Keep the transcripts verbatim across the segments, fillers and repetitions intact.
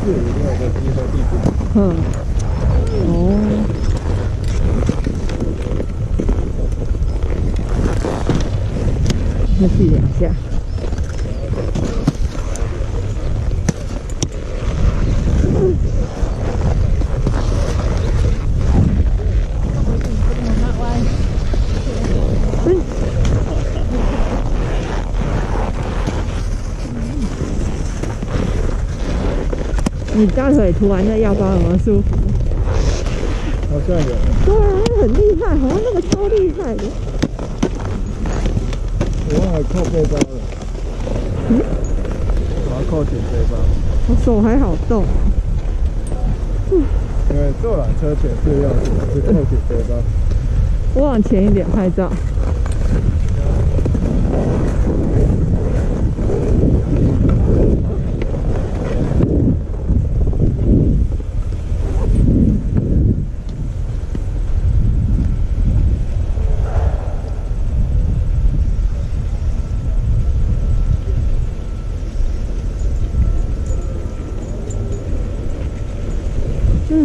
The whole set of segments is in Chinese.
是另外一个集合地点。 嗯，哦，再去两下。你大腿涂完那药膏有没有舒服？ 好像有。 对啊，那很厉害，好像那个超厉害的。 我忘了扣背包了。 嗯？ 我要扣紧背包。 我手还好动。 嗯。因为坐缆车前是要是扣紧背包。 我往前一点拍照。嗯。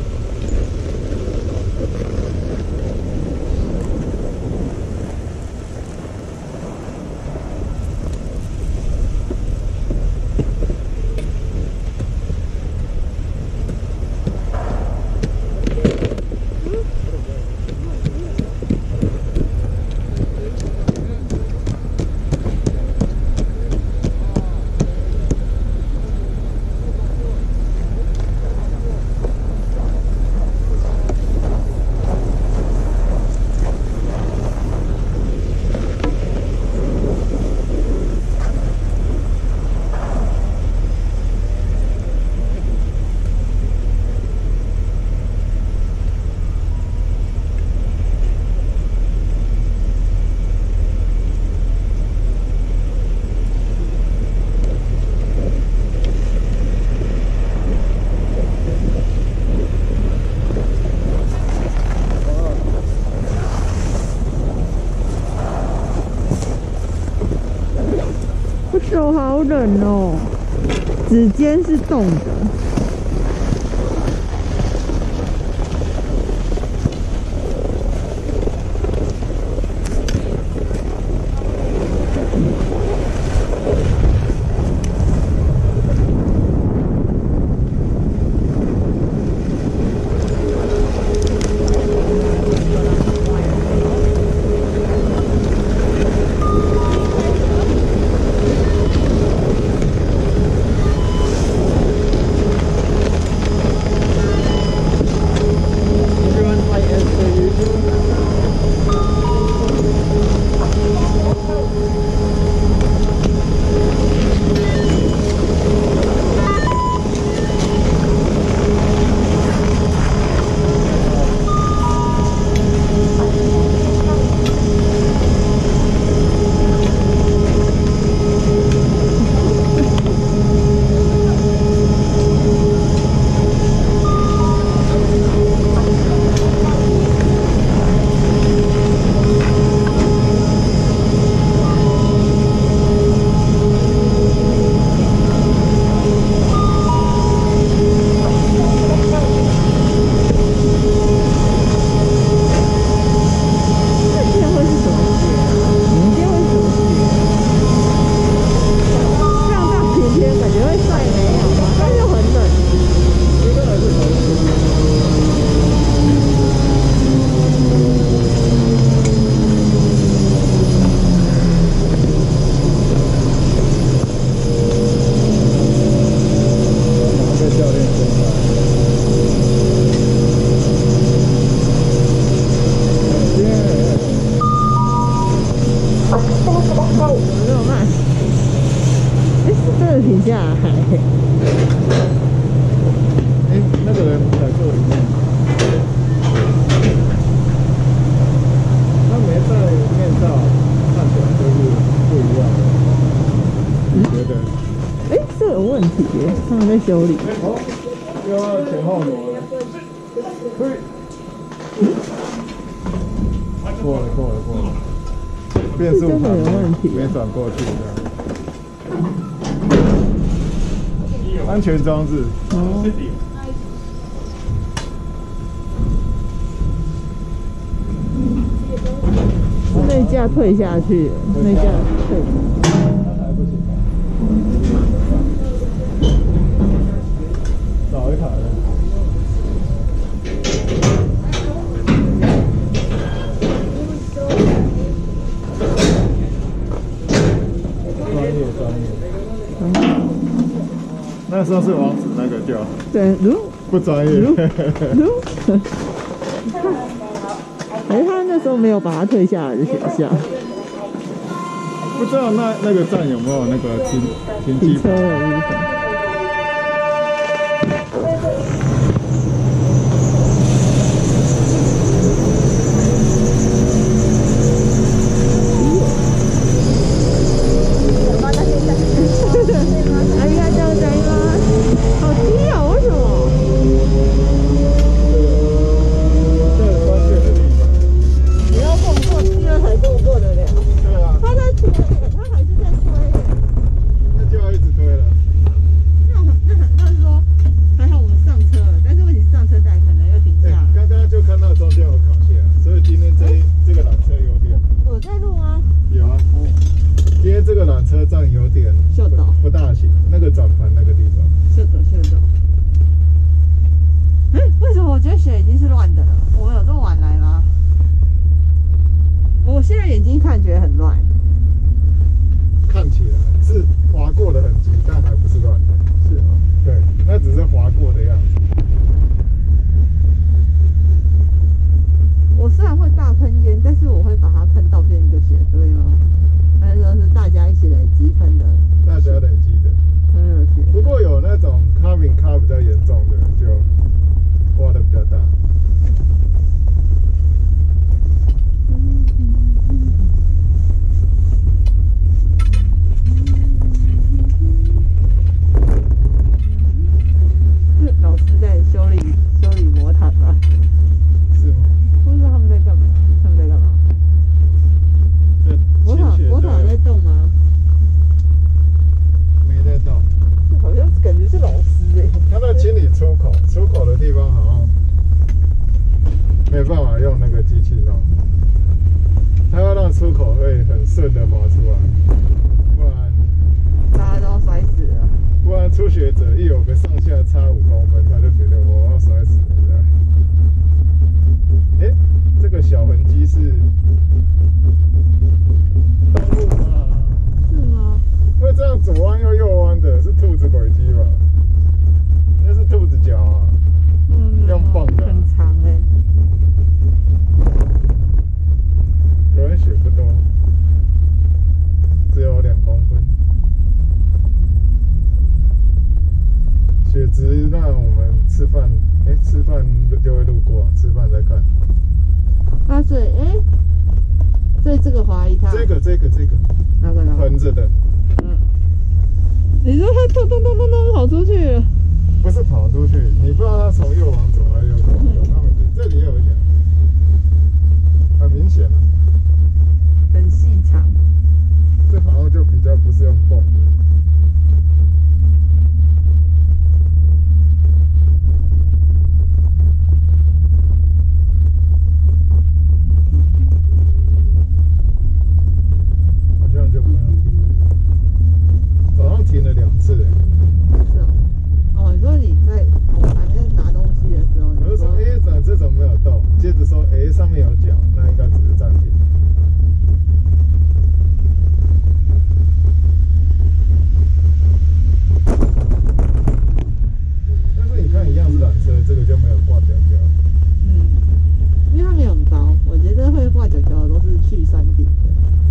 我手好冷哦，指尖是冻的。停下来。 哎，那个人在座里面，他没戴面罩，看起来就是不一样的。你觉得？ 哎、欸，这有问题耶，他们在修理。 哦，又要前后挪了。嘿，过了过了过了，变速盘没转过去这样。 安全装置。 哦。内架退下去，内架退。 还不行。找一台了。专业专业。嗯。那时候是王子那个叫。 对，如不专业。 如如。哎，他那时候没有把它退下来的选项。 不知道那那个站有没有那个停停机车的地方。哎呀，这样子吗？好低啊！为什么？你要蹦过第二台蹦过得了？ 对啊。 他在推，他还是在推耶。 那就要一直推了。 那那那是说，还好我们上车了，但是问题是上车站可能又停下了。 刚刚就看到中间有卡线，所以今天这这个缆车有点。 我在录吗？ 有啊。今天这个缆车站有点秀逗， 不大行，那个转盘那个地方。 秀逗秀逗。哎，为什么我觉得雪已经是乱的了？我们有这么晚来吗？我现在眼睛看觉得很乱。 看起来是划过的痕迹，但还不是乱的。 是哦。 对，那只是划过的样子。 我虽然会大喷烟，但是我会把它喷到变一个雪堆吗？还是说是大家一起累积喷的？ 大家累积的。 嗯， 不过有那种卡敏卡比较严重的，就刮的比较大。 老师在修理修理魔毯吧？ 是吗？ 不知道他们在干嘛？他们在干嘛？魔毯魔毯在动吗？ 没在动。 好像感觉是老师哎。 他在清理出口，出口的地方好像没办法用那个机器弄，他要让出口会很顺的滑出来，不然大家都要摔死了。 不然初学者一有个上下差五公分，他就觉得我要摔死了。哎，这个小痕迹是动物吗？ 是吗？ 会这样左弯又右弯的，是兔子轨迹吧？那是兔子脚啊， 嗯， 用蹦的， 很长哎。 有人血不多，只有两公分。血值，那我们吃饭，哎，吃饭就会路过，吃饭再看。 啊，所以，哎，所以这个滑一趟， 这个，这个，这个， 哪个哪个？ 横着的。 嗯。你说它咚咚咚咚咚跑出去了？ 不是跑出去，你不知道它从右往左还是右往右。他们这里也有一点，很明显了。 很细长。 这好像就比较不是用蹦的。停了两次哎， 是哦，哦，你说你在我还没拿东西的时候， 我就说哎，怎么这种没有动？接着说哎，上面有脚，那应该只是暂停。但是你看一样是缆车，这个就没有挂脚脚。 嗯，因为它没有很高，我觉得会挂脚脚的都是去山顶的。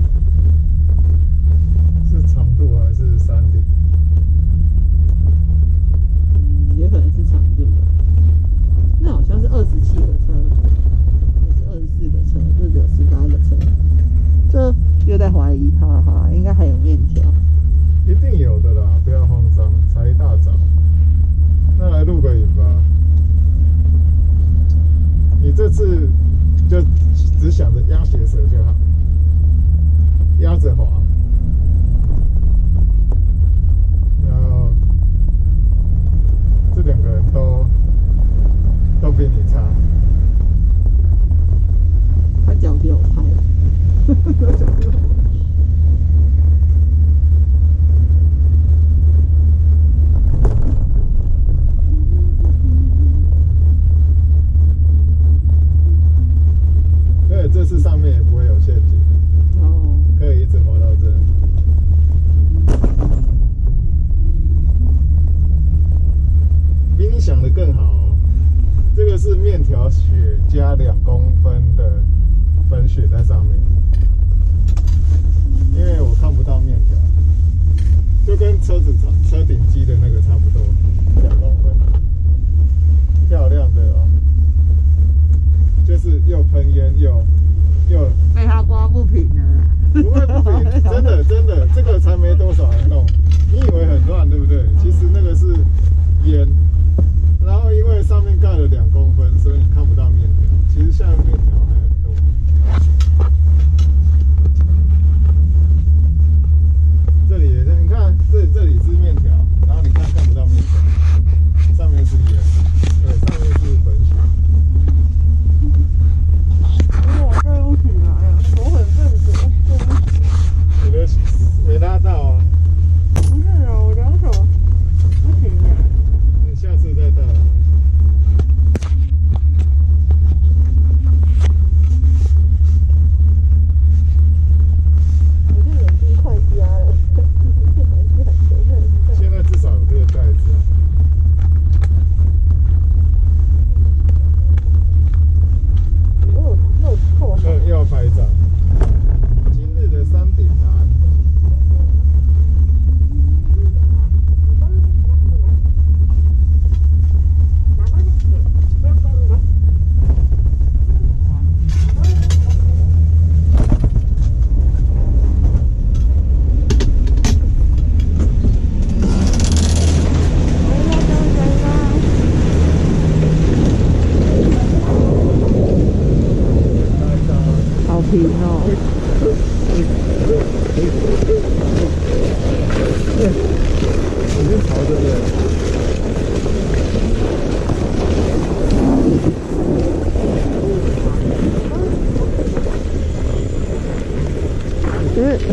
是长度还是山顶？ 嗯，也可能是长度吧。那好像是二十七个车，还是二十四个车，这只有十八个车。这又在怀疑，哈哈，应该还有面条。 一定有的啦，不要慌张，才一大早。那来录个影吧。你这次就只想着压鞋舌就好，压着滑。然后不会有陷阱， 哦， 可以一直滑到这。比你想的更好哦，这个是面条雪加两公分的粉雪在上面，因为我看不到面条，就跟车子车顶机的那个差不多，两公分，漂亮的哦，就是又喷烟又又被他刮不平了啦。 不会不平，真的真的，这个才没多少人弄，你以为很乱对不对？其实那个是烟。然后因为上面盖了两公分，所以你看不到面条。其实下面面条还很多。这里也是，你看这这里是面条，然后你看看不到面条，上面是盐，对，上面是粉雪。 我对不起来呀，手很笨拙。 你的没拉到啊？ 不是啊，我两手不行啊。 你下次再带。 我这眼睛快瞎了， 现在至少有这个盖子啊。 哦，那我错了。 又要拍照。今日的山顶栏。 平哦， 你是朝这边。 嗯，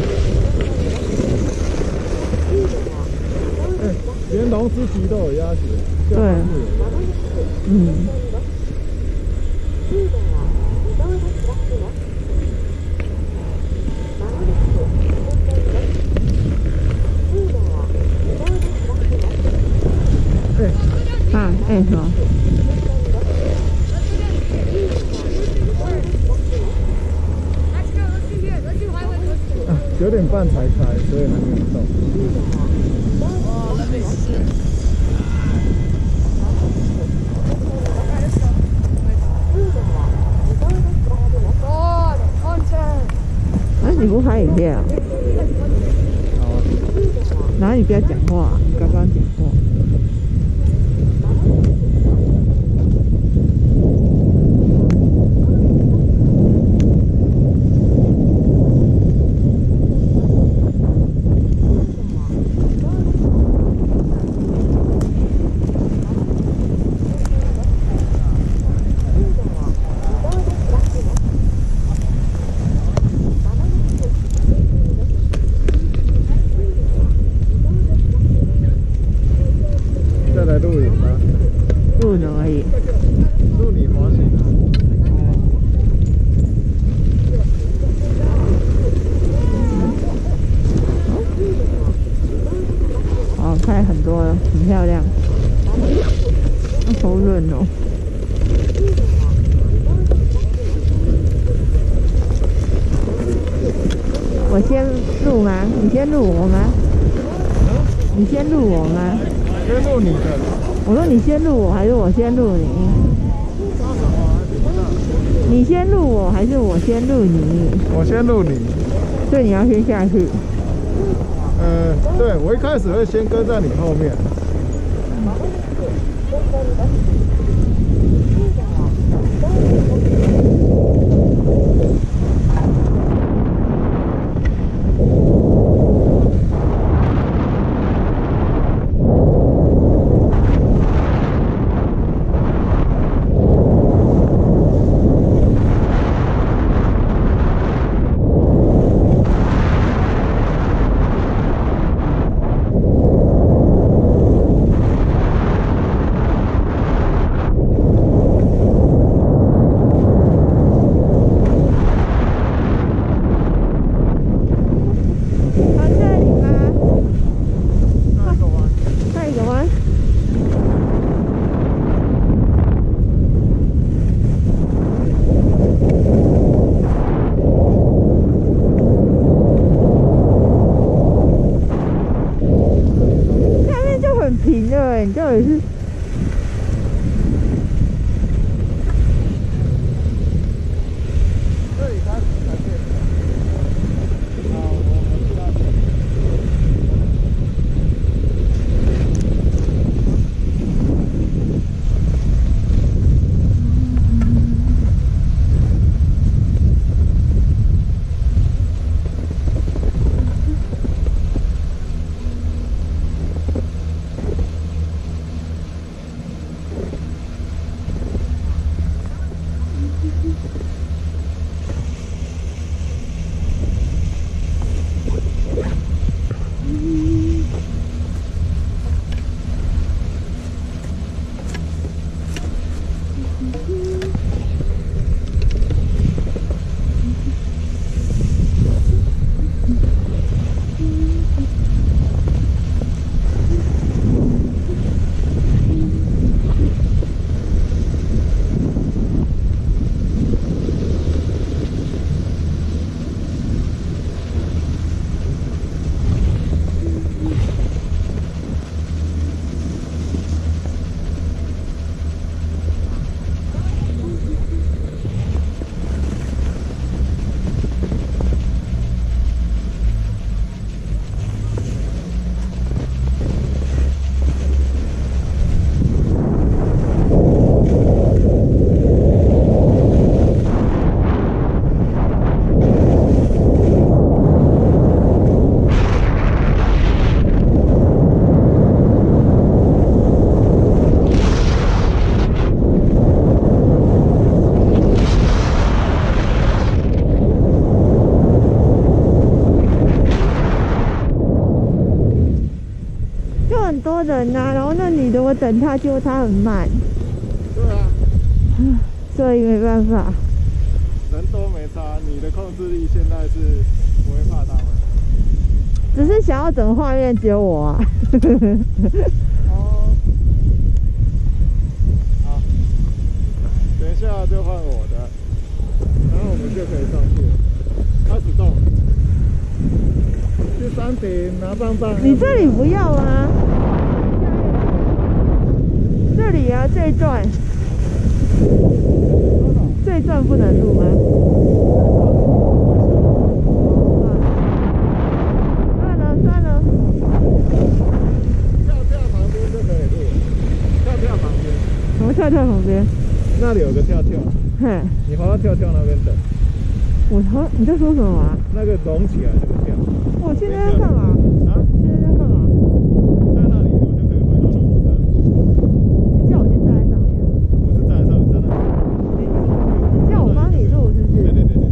哎，连龙之级都有鸭血， 对，嗯。啊，哎，什么？ 啊，九点半才开，所以还没有到。 哦，那没事。 啊，你不拍影片啊？ 好啊。 然后你不要讲话，刚刚讲话。 录影吗？ 录影而已。 录你滑行啊。 哦，开很多了，很漂亮。好冷哦。我先录吗？你先录我吗？你先录我吗？ 先录你的。 我说你先录我，还是我先录你？你先录我，还是我先录你？ 我先录你。 所以你要先下去。 呃，对，我一开始会先跟在你后面。 哎、欸，你到底是？ 这里开始才变的。啊，我我去那边。 很多人呐、啊，然后那女的我等她，结果她很慢。 对啊， 所以没办法。 人多没差，你的控制力现在是不会怕他们。 只是想要整画面只有我啊。 哦。好，等一下就换我的，然后我们就可以上去了，开始动。去山顶拿棒棒。 你这里不要吗？这里啊，这一段，这一段不能录吗？算了算了， 跳跳旁边就可以录，跳跳旁边。 什么跳跳旁边？ 那里有个跳跳， 嘿， 你滑到跳跳那边等。 我说你在说什么啊？ 那个隆起来那个跳。 我现在在干嘛？ 啊？ 现在在干嘛？ 在那里，我就可以回到路口站。 你叫我先站在上面。 不是站在上面，站在那里。 你叫我帮你录是不是？ 对对对对。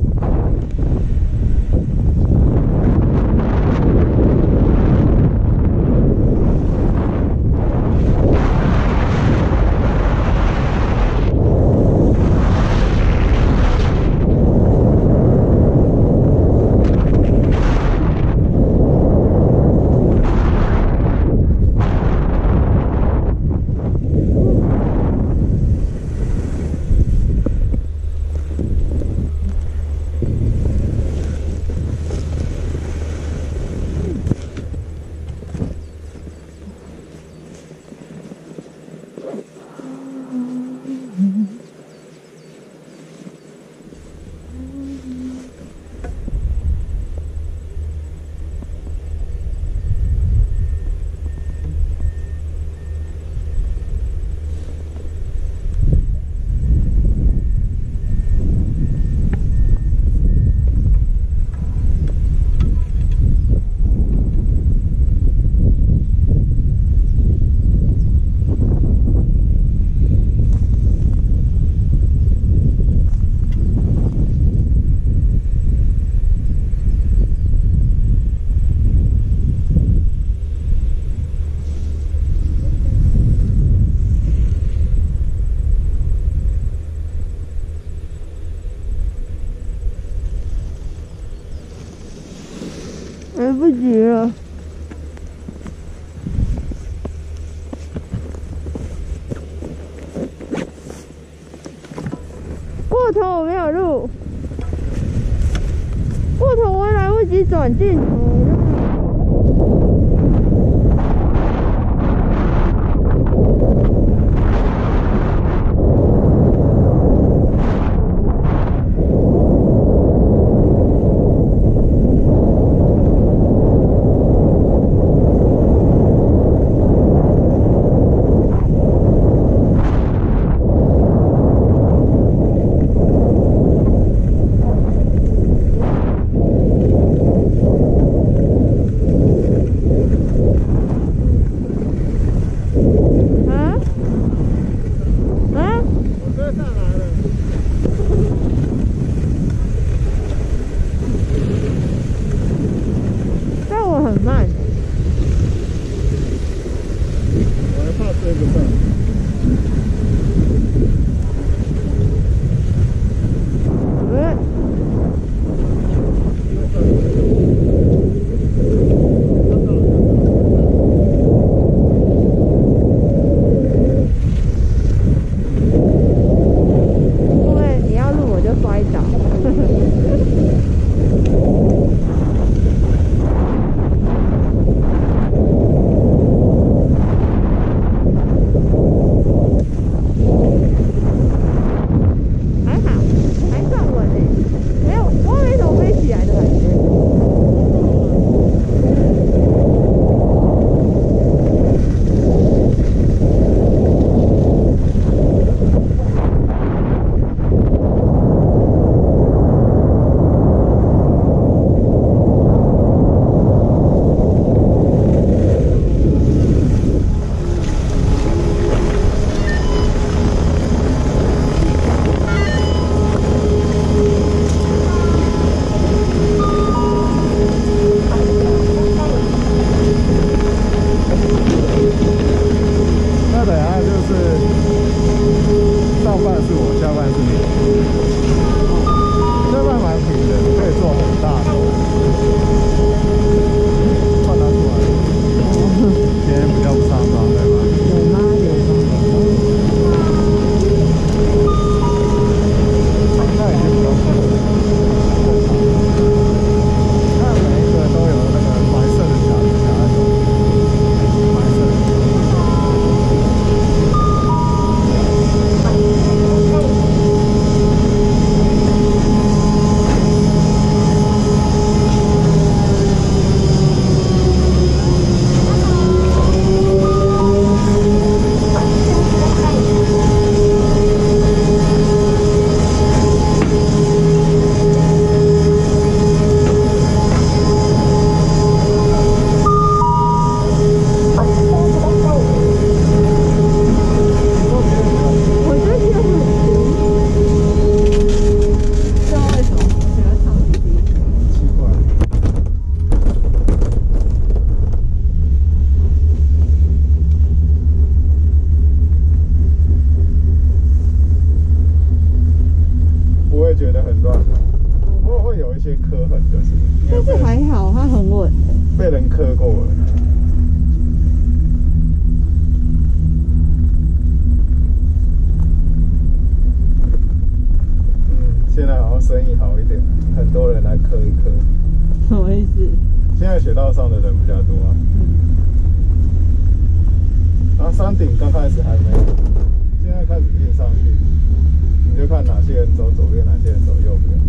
来不及了。过头我没有录，过头我来不及转镜头。 些磕痕，就是因但是为被还好，它很稳。 被人磕过了。嗯，现在好像生意好一点，很多人来磕一磕。 什么意思？ 现在雪道上的人比较多啊。然后山顶刚开始还没有，现在开始印上去，你就看哪些人走左边，哪些人走右边。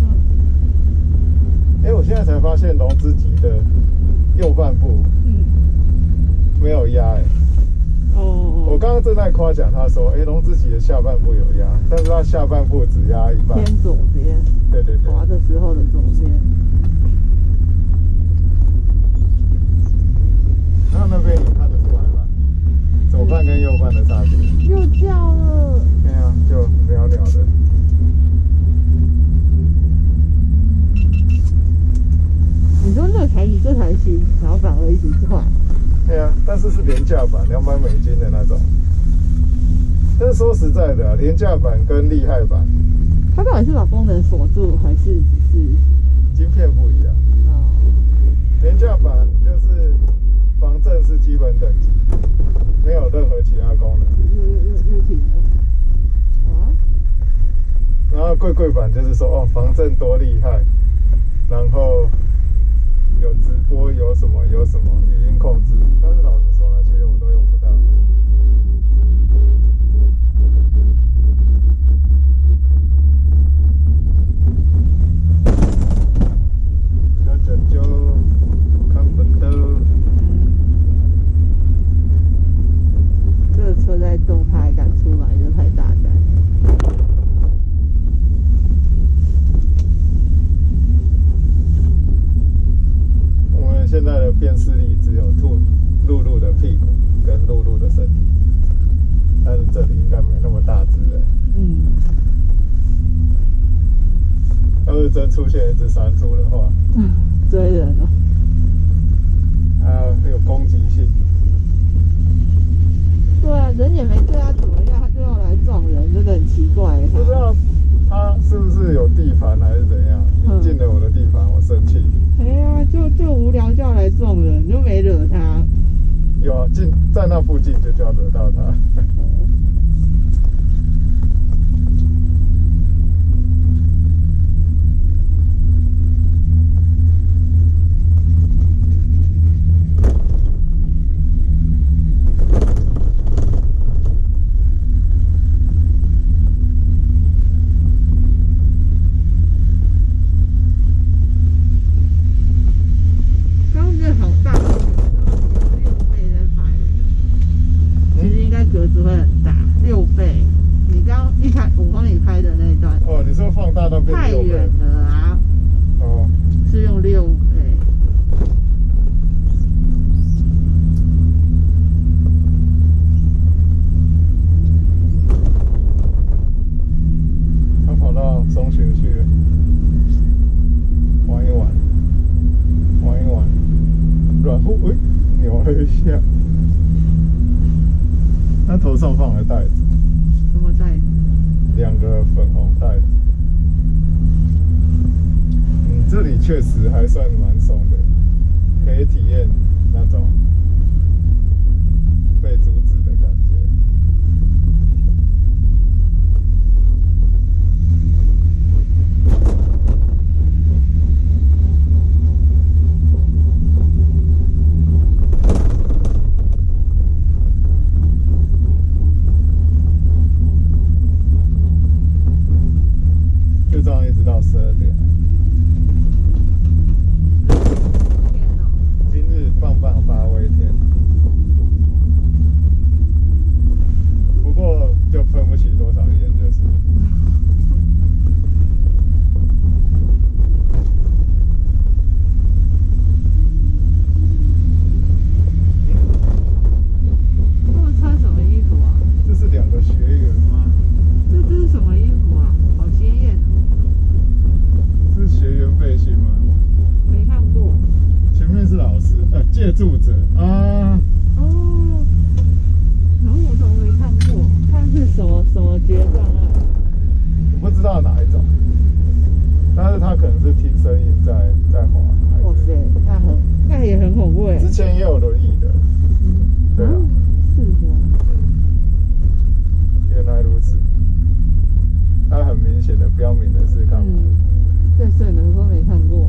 哎、欸，我现在才发现龙之脊的右半部，嗯，没有压哎、欸。哦。我刚刚正在夸奖他说，哎、欸，龙之脊的下半部有压，但是他下半部只压一半。 偏左边。对对对。滑的时候的左边。 然后那边你看得出来吗？左半跟右半的差别。 又叫了。 对啊，就袅袅的。 你说那台比这台新，然后反而一直换。 对啊，但是是廉价版，两百美金的那种。但是说实在的、啊，廉价版跟厉害版， 它到底是把功能锁住，还是只是晶片不一样？哦。廉价版就是防震是基本等级，没有任何其他功能。 又又又又停了。啊？ 然后贵贵版就是说，哦，防震多厉害，然后有直播，有什么有什么语音控制，但是老实说那些我都用不到。小舅舅看不到。 这个车在动，它还敢出来，就太大胆。 现在的辨识力只有兔露露的屁股跟露露的身体，但是这里应该没那么大只的。嗯。要是真出现一只山猪的话， 嗯，追人了。 啊，有攻击性。 对啊，人也没对他怎么样，他就要来撞人，真的很奇怪。 不知道他是不是有地盘还是怎样？你进了我的地盘，我生气。 哎呀，就就无聊就要来撞人，就没惹他。 有啊，进在那附近就就要惹到他。 格子会很大，六倍。你刚一开我帮你拍的那一段， 哦，你说放大到变太远了啊！ 哦， 是用六倍。 他跑到中学去了，玩一玩，玩一玩，然后哎，扭了一下。他头上放了袋子， 什么袋子？ 两个粉红袋子。嗯，这里确实还算蛮松的，可以体验那种被阻止的感觉。就这样一直到十二点。今日棒棒发威天，不过就喷不起多少烟就是。 他们穿什么衣服啊？ 这是两个学员吗？ 这这是什么衣服啊？好鲜艳哦！ 是学员背心吗？ 没看过。 前面是老师，呃，借助者啊。 哦。然后我怎么没看过？它是什么什么决战啊？ 我不知道哪一种，但是他可能是听声音在在滑。 哇塞，那很那也很恐怖哎。 之前也有轮椅的。 嗯， 对啊。 是的。 原来如此。它很明显的标明的是干嘛？ 嗯，最顺的都没看过。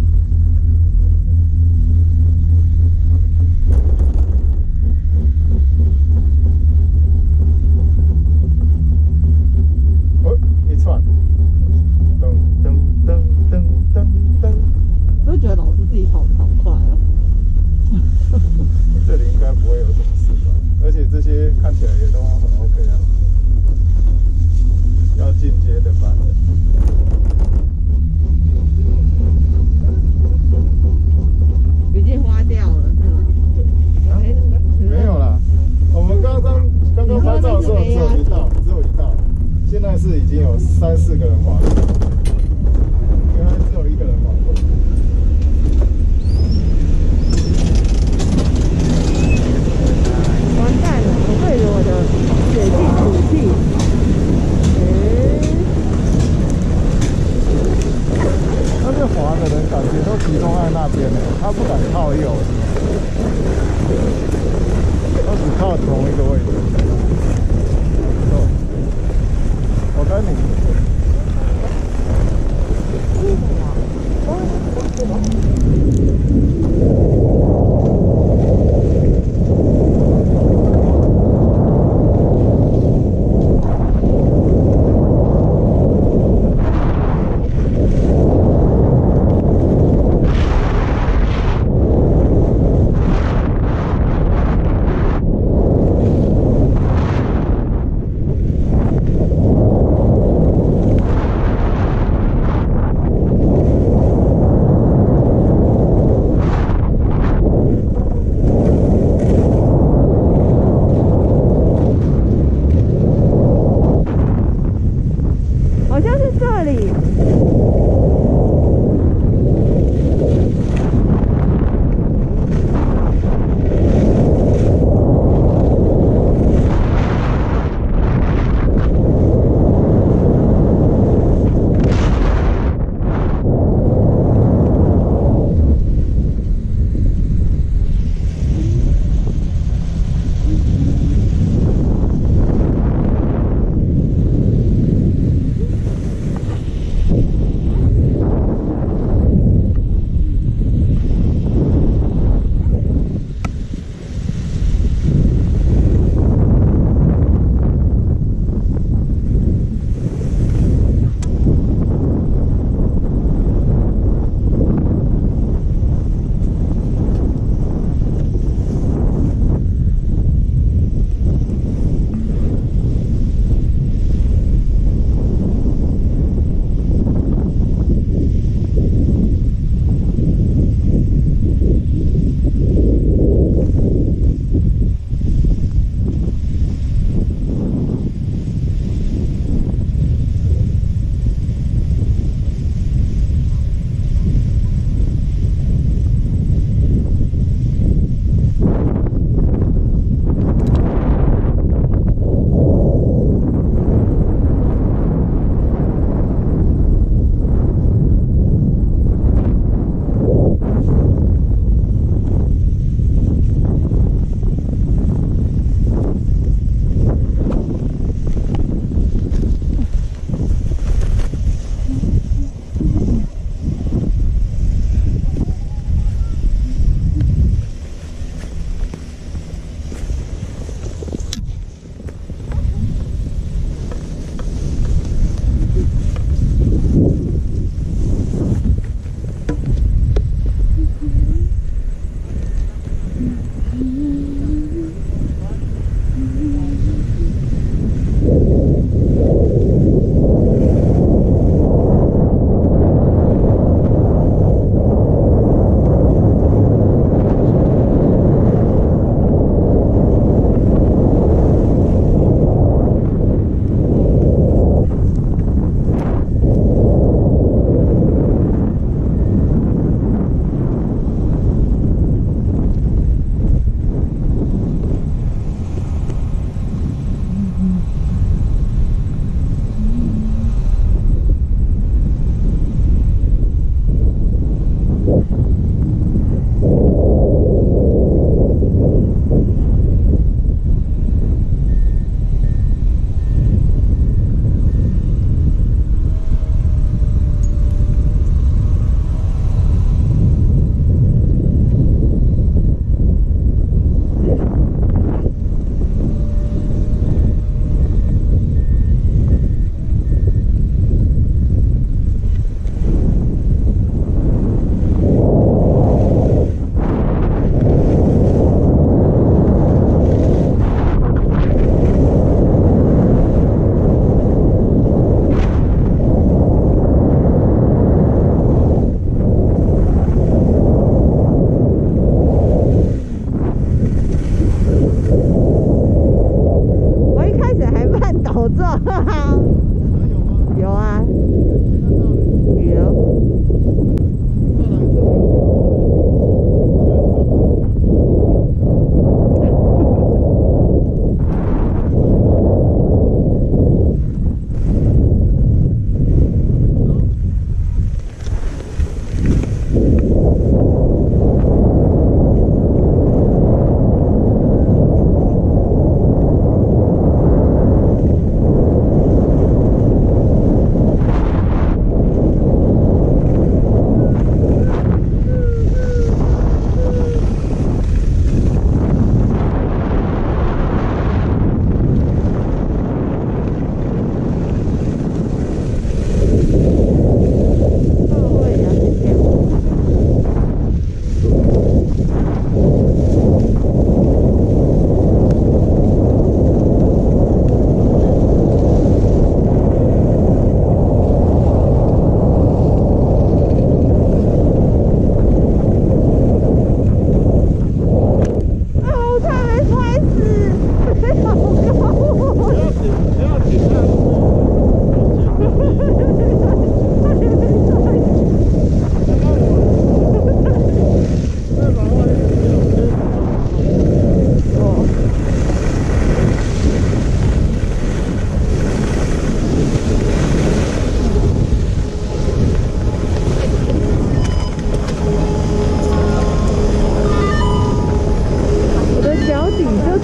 哦，一串，噔噔噔噔噔噔。 都觉得老师自己跑得好快哦。 这里应该不会有什么事吧？而且这些看起来也都很 OK 啊。要进阶的班。 已经花掉了是吗？ 啊，没有啦，我们刚刚刚刚拍照的时候只有一道，只有一道，现在是已经有三四个人滑过，原来只有一个人滑过。 完蛋了，我对着我的血气吐气。 但是滑的人感觉都集中在那边呢，他不敢靠右，他只靠同一个位置。不错，我跟你。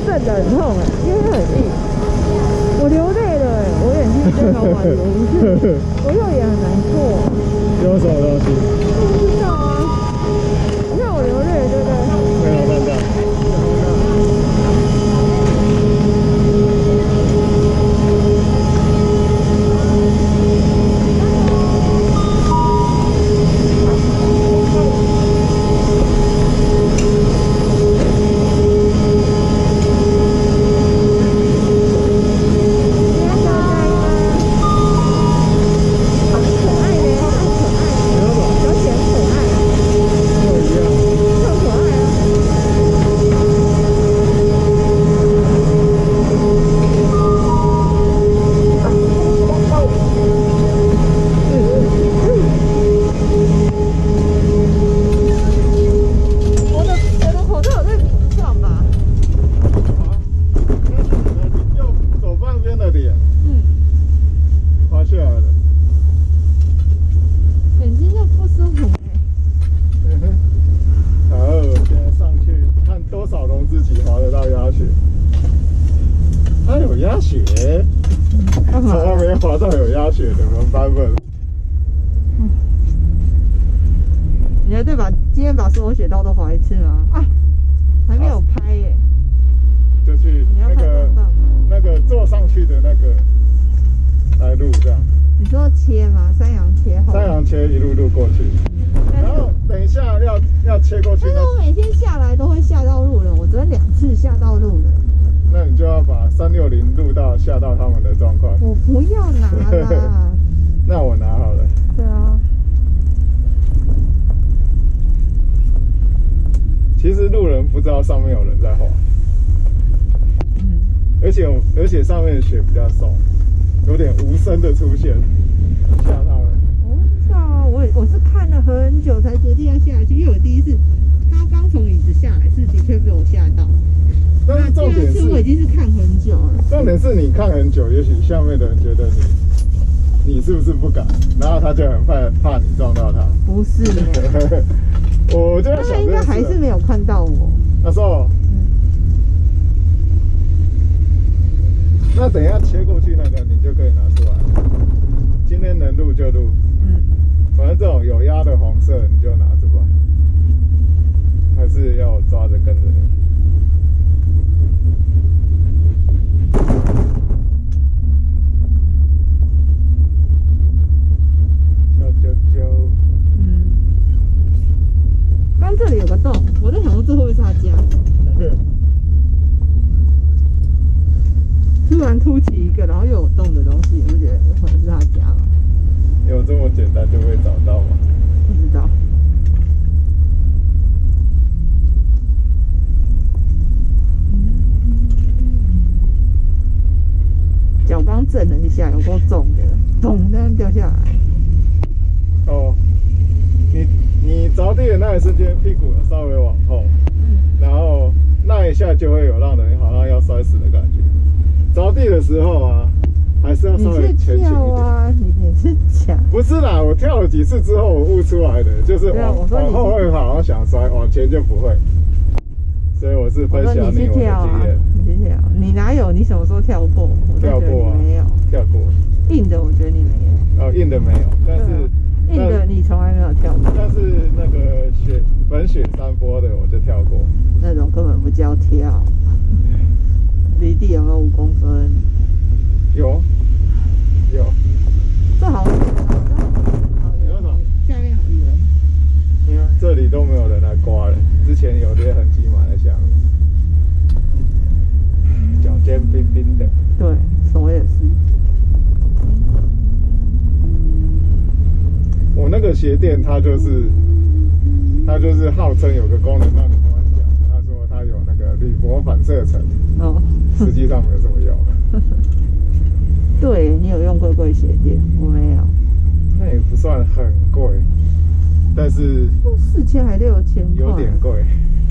震得很痛哎，因为很硬。我流泪了哎，我眼睛真的玩游戏，我右眼很难过。 有什么东西？ 不知道啊。你看我流泪了，对不对？ 没有看到。 你还对把今天把所有雪道都滑一次吗？啊，还没有拍耶。 就去那个那个坐上去的那个来路这样。 你说切吗？三阳切后。 三阳切一路路过去，嗯、然后等一下要要切过去。 但是我每天下来都会吓到路人，我昨天两次吓到路人。 那你就要把三六零录到吓到他们的状况。 我不要拿啦。 那我拿好了。 对啊。 其实路人不知道上面有人在滑， 嗯， 而且而且上面的雪比较松，有点无声的出现，吓他们。 我不知道啊，我我是看了很久才决定要下去，因为我第一次他刚从椅子下来，是的确被我吓到。 但是重点是， 我已经是看很久了。 重点是你看很久，也许下面的人觉得你你是不是不敢，然后他就很怕怕你撞到他。 不是。 我就在想， 他应该还是没有看到我。 他说：“嗯，那等一下切过去那个，你就可以拿出来。今天能录就录，嗯，反正这种有压的红色你就拿出来，还是要我抓着跟着你。”小啾啾，嗯。刚这里有个洞，我在想说这会不会是他家？突然凸起一个，然后又有洞的东西，你不觉得可能是他家吗？有这么简单就会找到吗？不知道。脚刚震了一下，有够重的，咚这样掉下来。哦。你你着地的那一瞬间，屁股有稍微往后，嗯，然后那一下就会有让人好像要摔死的感觉。着地的时候啊，还是要稍微前倾一点。啊，你你是讲？不是啦，我跳了几次之后，我悟出来的，就是往往后会好像想摔，往前就不会。所以我是分享你我的经验。你去跳，你哪有？你什么时候跳过？跳过啊，没有跳过。硬的我觉得你没有。哦，硬的没有，但是。硬的你从来没有跳过，但是那个雪粉雪山坡的我就跳过，那种根本不叫跳。离地有没有五公分？有，有。这好远，有什么？下面好远。你看这里都没有人来刮了，之前有些痕迹埋在下面。脚尖冰冰的。对，手也是。我那个鞋垫，它就是它就是号称有个功能让你弯脚，他说它有那个铝箔反射层，哦，实际上没有这么用。对，你有用贵贵鞋垫，我没有。那也不算很贵，但是四千还六千，有点贵。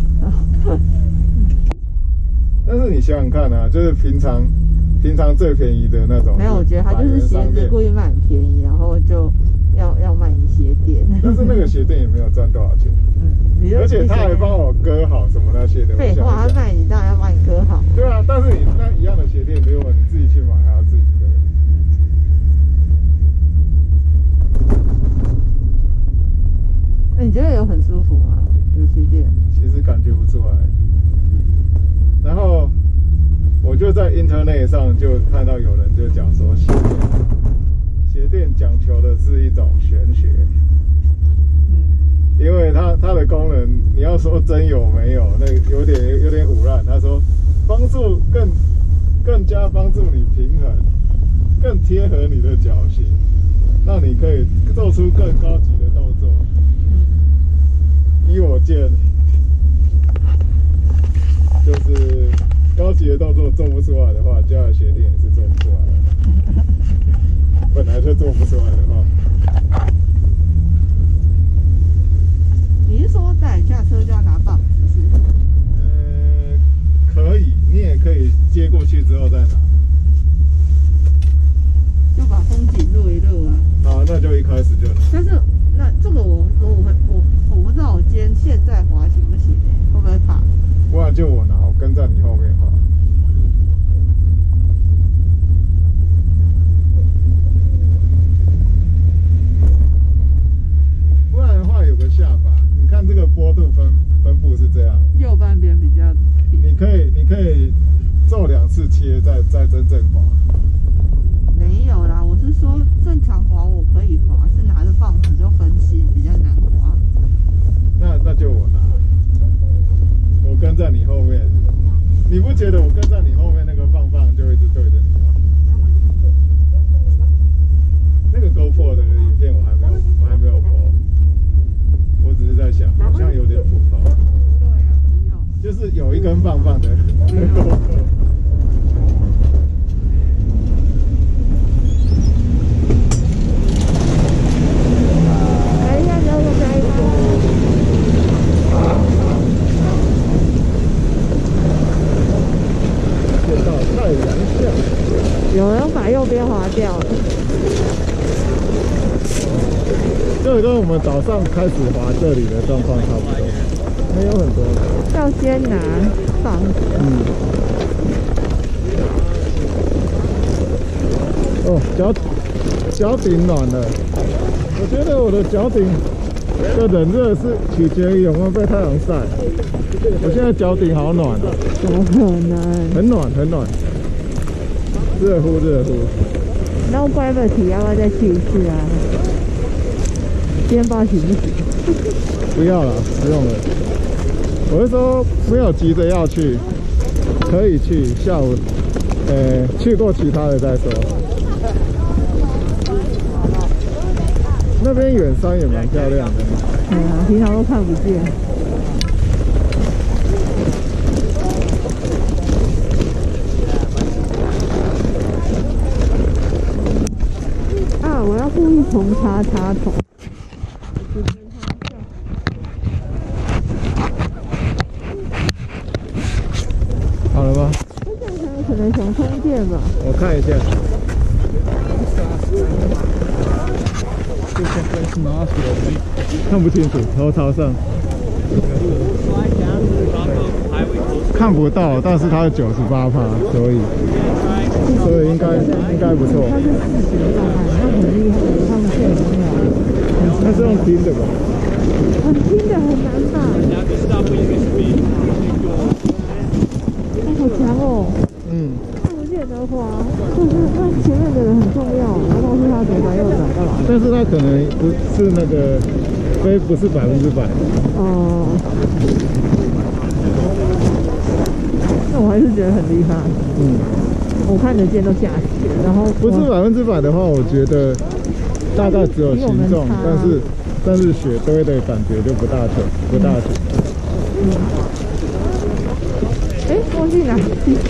但是你想想看啊，就是平常平常最便宜的那种，没有，我觉得它就是鞋子故意卖很便宜，然后就。要要卖你鞋垫，但是那个鞋垫也没有赚多少钱，嗯，而且他还帮我割好什么那些的。废话，他卖你当然要帮你割好。对啊， 那你觉得有很舒服吗？有鞋垫？ 其实感觉不出来。然后我就在 Internet 上就看到有人就讲说鞋垫，鞋垫讲求的是一种玄学。嗯，因为它它的功能，你要说真有没有，那有点有点唬烂。他说帮助更更加帮助你平衡，更贴合你的脚型，让你可以做出更高级的动作。依我见，就是高级的动作做不出来的话，加了鞋垫也是做不出来的。本来就做不出来的话， 你是说带下车就要拿棒子是？ 呃，可以，你也可以接过去之后再拿， 就把风景录一录啊。 好，那就一开始就拿。 但是那这个我我我我我不知道我今天现在滑行不行哎、欸，会不会怕？ 不然就我拿，我跟在你后面滑。不然的话有个下巴，你看这个坡度分分布是这样， 右半边比较平。 你可以你可以做两次切，再再真正滑。 没有啦，我是说正常滑我可以滑，是拿着棒子就分析比较难滑。 那那就我拿，我跟在你后面，你不觉得我跟在你后面那个棒棒就一直对着你吗？那个 GoPro 的影片我还没有，我还没有播，我只是在想，好像有点普通。 对啊，不用。 就是有一根棒棒的那个 GoPro。 有人把右边滑掉了， 这个跟我们早上开始滑这里的状况差不多，没有很多。 要先拿棒子。 嗯。哦，脚脚顶暖了。我觉得我的脚顶的冷热是取决于有没有被太阳晒。我现在脚顶好暖哦。 怎么可能？ 很暖，很暖。热乎热乎。 那我 Gravity 要不要再去一次啊？今天不知道行不行？ 不要了，不用了。我是说没有急着要去，可以去下午，呃，去过其他的再说。那边远山也蛮漂亮的。 对啊，平常都看不见。我要故意重插插头。 好了吧？ 这样才有可能想充电吧？ 我看一下。看不清楚，头朝上。看不到，但是它是九十八趴，所以所以应该应该不错。 它是视觉障碍，那很厉害，他们现在没有。 它是用听的吧？ 很听的很难吧？好强哦！嗯。看不见的话，就是那前面的人很重要，然后是他左转右转干嘛？ 但是他可能不是那个非不是百分之百。 哦。那我还是觉得很厉害。嗯。我看得见都吓死，然后不是百分之百的话，我觉得大概只有形状，但是但是雪堆的感觉就不大准，不大准。 嗯。哎、欸，忘记拿。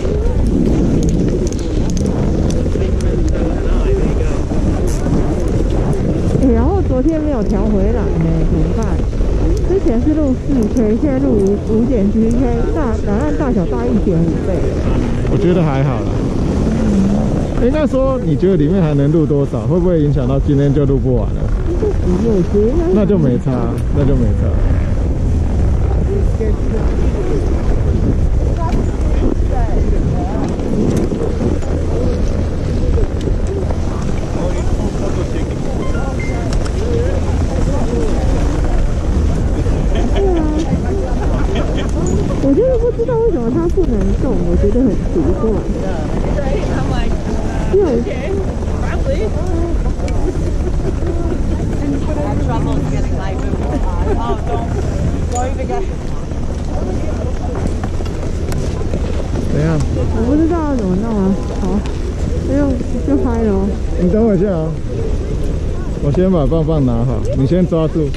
哎、欸，然后昨天没有调回来呢，怎么办？之前是录四 K， 现在录五五点七 K， 大档案大小大一点五倍。 我觉得还好啦。应该说，你觉得里面还能录多少？会不会影响到今天就录不完了？那就没差，那就没差。 知道为什么它不能动，我觉得很奇怪。有 trouble getting my oh, don't don't even get 怎样？ 我不知道要怎么弄啊。好，就就拍了哦。 你等我一下啊，我先把棒棒拿好，你先抓住。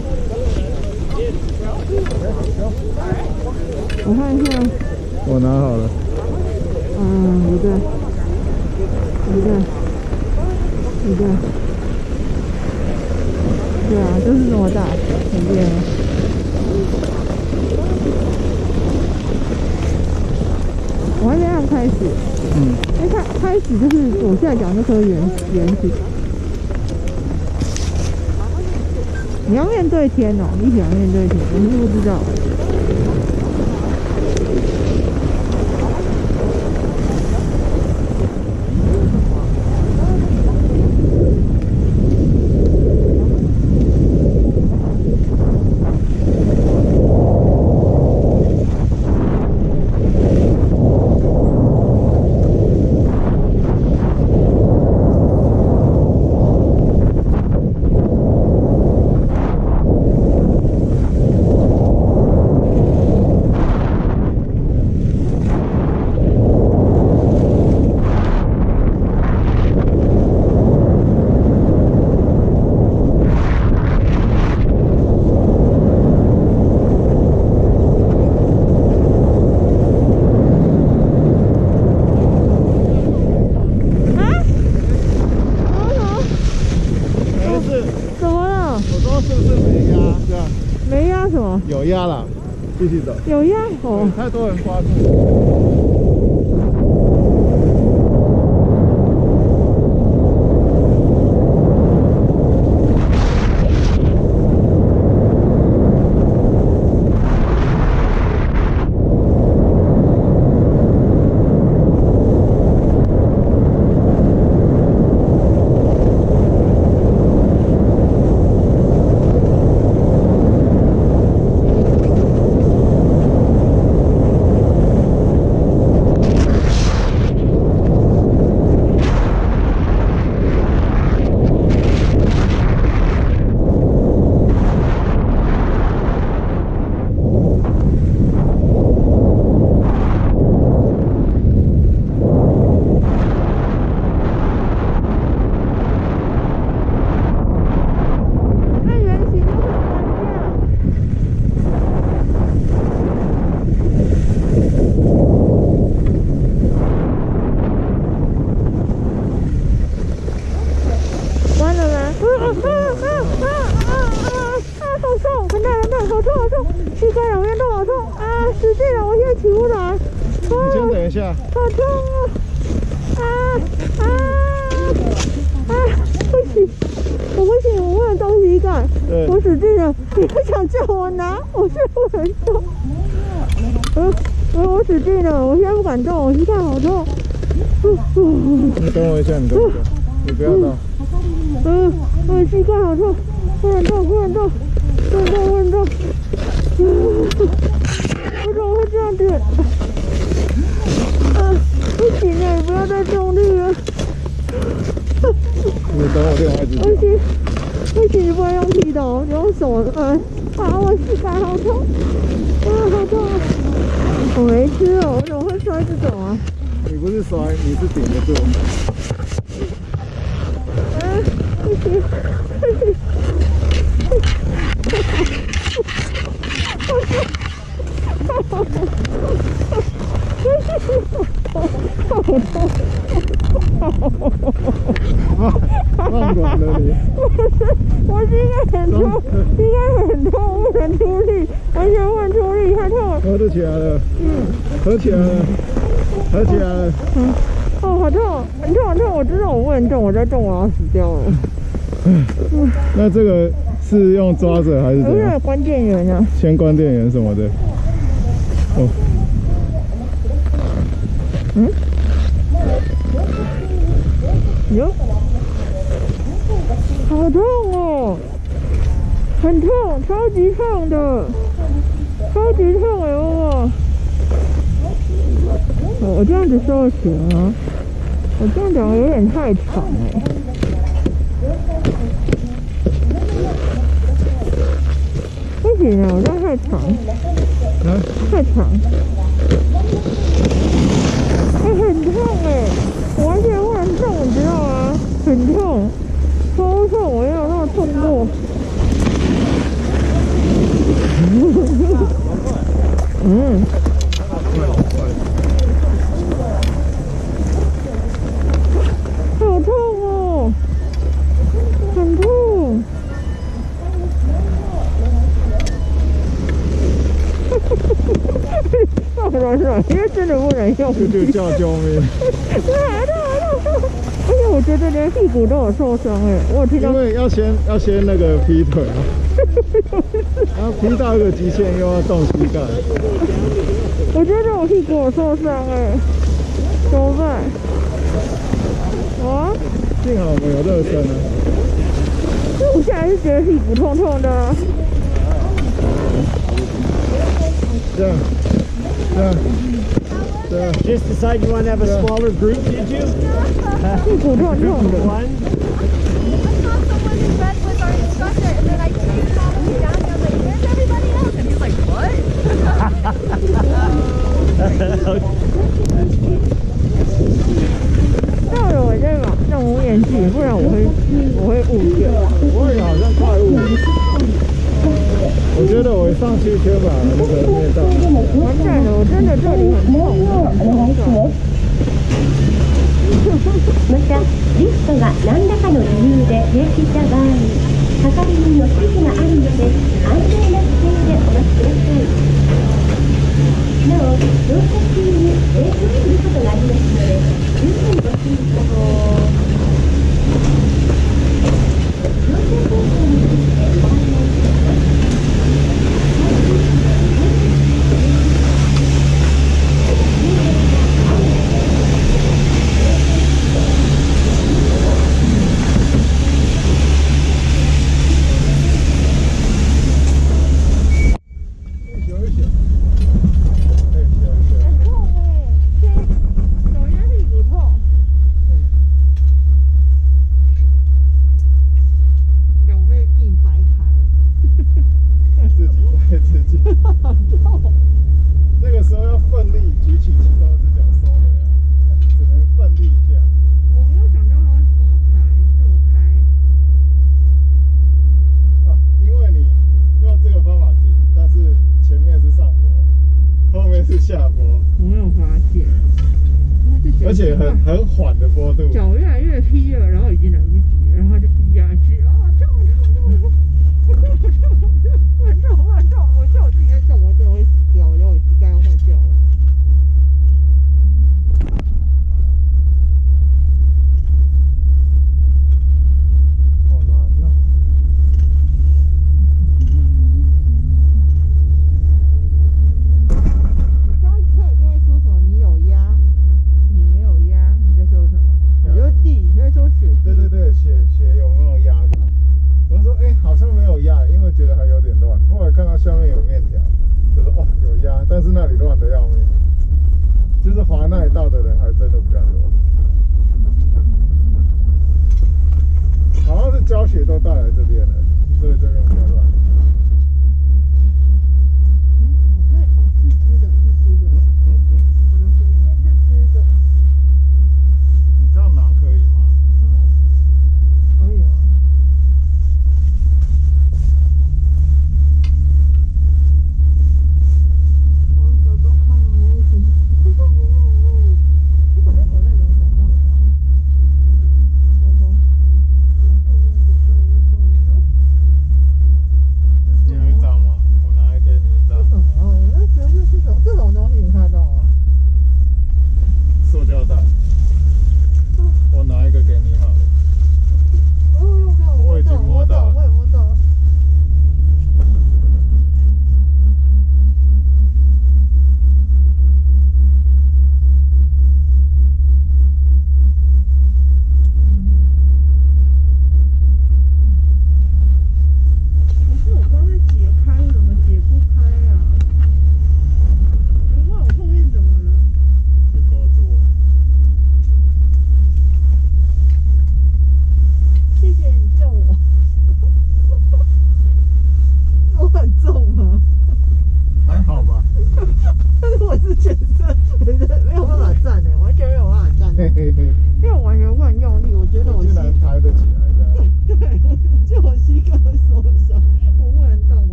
我看一下。 我拿好了。 嗯，不对，不对，不对。对啊，就是这么大，很厉害。我还没按开始，嗯，因为开开始就是左下角那颗圆圆形。你要面对天哦，你喜欢面对天，我是不知道。 有压了，继续走。 有压哦， 太多人刮住。 好痛啊！啊啊啊！不行，我不行，我忘了东西盖，我使劲了。你不想叫我拿，我是不能动。呃，我我使劲了，我现在不敢动，我膝盖好痛。 你等我一下，你等我一下，你不要动。 嗯，我膝盖好痛，不能动，不能动，不能动，不能动。我怎么会这样子？不行了，你不要再用力了。 你等我电话一直。 不行，不行，你不能用踢的，你用手摁。啊，我膝盖好痛，啊，好痛啊！我没吃哦，我怎么会摔这种啊？ 你不是摔，你是顶得住。 啊，不行，不行。 忘管了你！ 我膝盖很痛，膝盖很痛，不能出力，完全不能出力，太痛了。 合得起来了，嗯，合起来了，合起来了。嗯， 哦，好痛，很痛，很痛！我知道我不能动，我再动我要死掉了。 嗯，那这个是用抓着还是怎样？ 关电源啊。 先关电源什么的。哦。 嗯？哟，好痛哦，很痛，超级痛的，超级痛哎！我我这样子说行吗？我这样讲有点太长哎、欸。不行啊，我这样太长， 嗯， 太长。哎、欸，很痛哎、欸，我完全不能动，你知道吗？很痛，超痛，我没有那么痛过。嗯。好痛哦，很痛。放软软，因为真的不能用。 这就叫救命。 对啊对啊对啊！而且我觉得连屁股都有受伤哎，我有听到。 因为要先要先那个劈腿啊，然后劈到一个极限又要动膝盖。 我觉得我屁股有受伤哎，怎么办？啊？ 幸好我们有热身啊。 我现在是觉得屁股痛痛的。 这样，这样，这样。 Just decide you want to have a smaller group, did you? 屁股痛痛的。 One. I saw someone in bed with our instructor, and then I came all the way down, and I was like, where's everybody else? And he's like, what? 要有我在嘛让我眼镜，不然我会我会误掉。 我也好像快误。我觉得我上去先把那个面罩。 完蛋了，我真的这里很痛。 また、リフトが何らかの理由で停止した場合、係員の指示があるので、安全な姿勢でお待ちください。なお、乗車中に停止することがありますので、十分ご注意ください。乗車方法についてご案内します。 那个时候要奋力举起其中一只脚收回来，只能奋力一下。 我没有想到它会滑开，这么开。 啊，因为你用这个方法停，但是前面是上坡，后面是下坡。 我没有发现， 而且很很缓的坡度。 脚越来越劈了，然后已经来不及了，然后就劈下去。啊，痛痛痛！我痛我痛我痛我痛！我叫我自己在动，我真的会死掉，我觉得我膝盖要坏掉了。 好难啊！ 你刚才一定会说什么？你有压，你没有压，你在说什么？我说地，你在说雪地。 对对对，血血有没有压到？我说哎、欸，好像没有压，因为觉得还有点乱。后来看到下面有面条，就说哦有压，但是那里乱的要命。就是滑那一道的人还真的比较多，好像是胶雪都带来这边了，所以这边比较乱。 嗯，我看哦，是湿的，是湿的。 嗯嗯， 我的水面是湿的。 你这样拿可以吗？ 可以啊。我手都看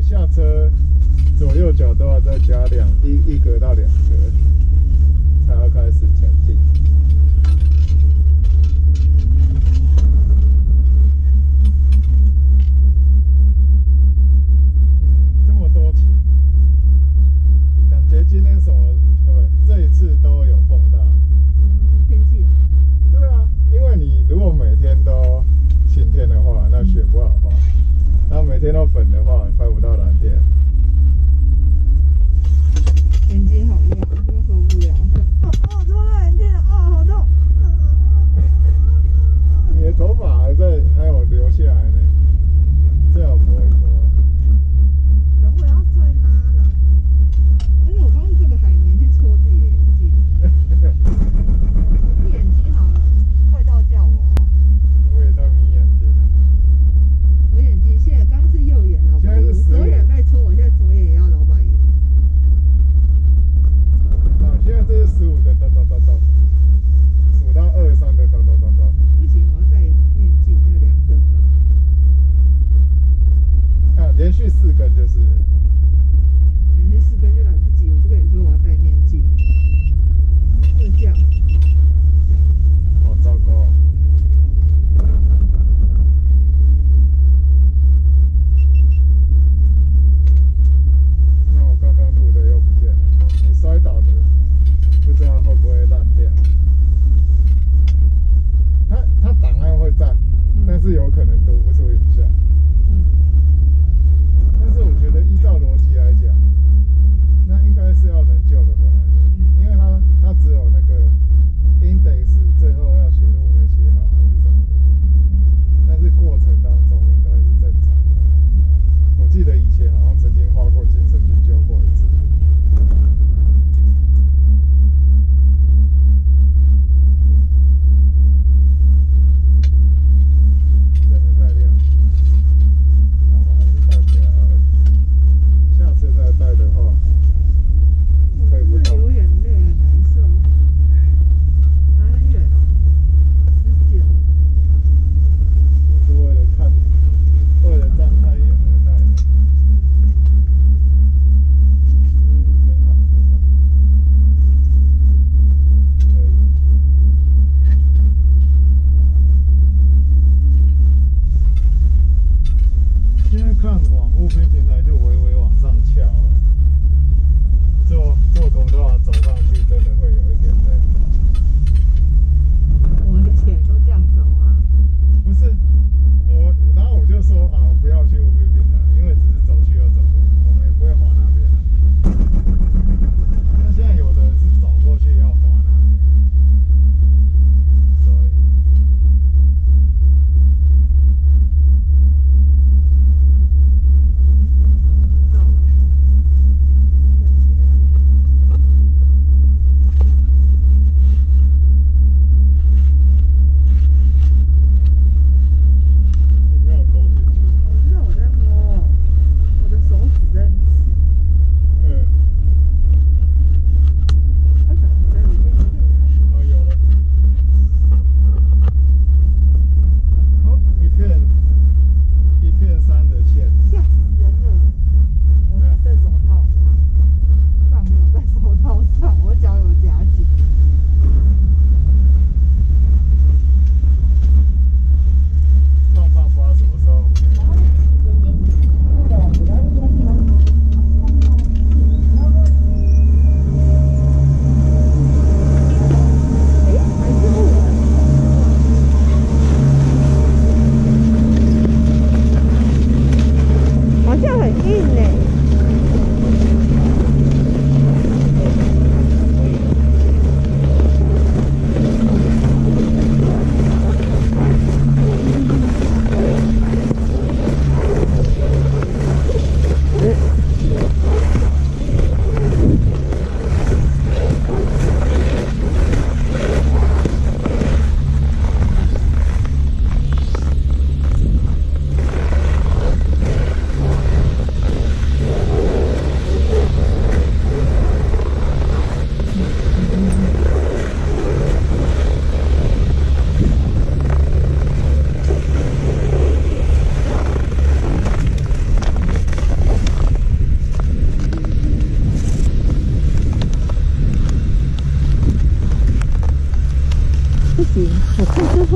下车左右脚都要再加两一一格到两格，才要开始前进。嗯，这么多期，感觉今天什么对，这一次都有碰到。 天气。 对啊，因为你如果每天都晴天的话，那雪不好画；然后每天都粉的话，拍不到蓝天。 眼睛好亮，真受不了。哦哦，抽到眼镜了，哦。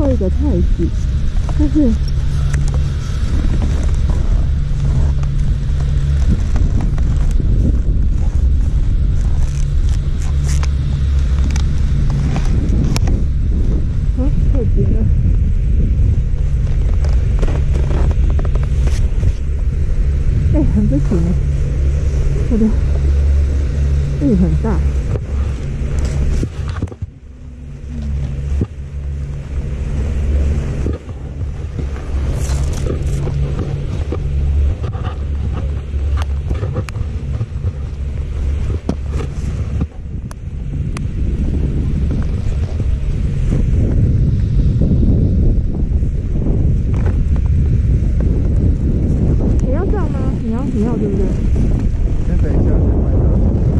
后一个菜市，但是好特别了。哎，很不行哎，我的力很大。你要对不对？ 先等一下，先买单。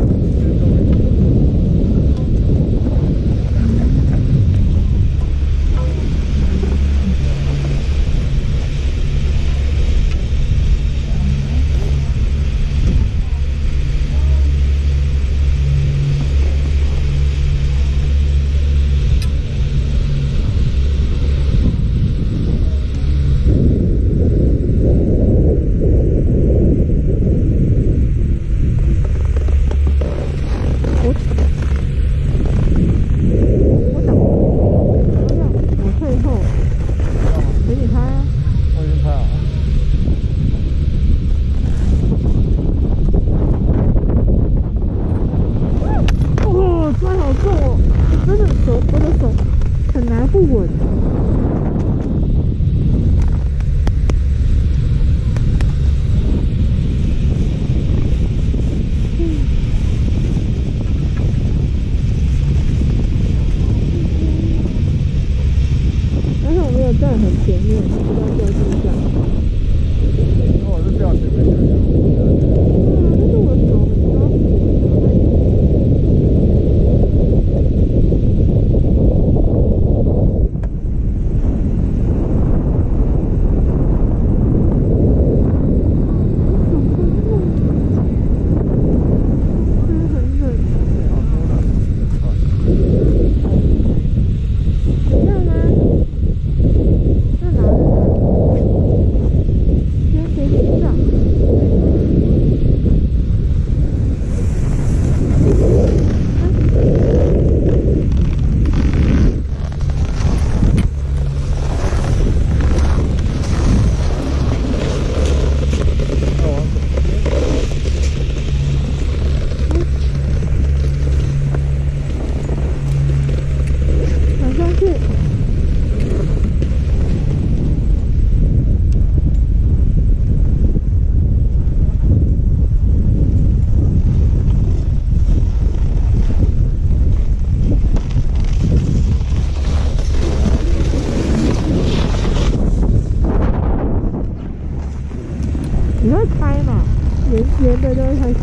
站很前面，不知道掉地上。 如果是掉前面，就就对啊，但是我手很抓不稳，你会开嘛？圆圆的就会开始。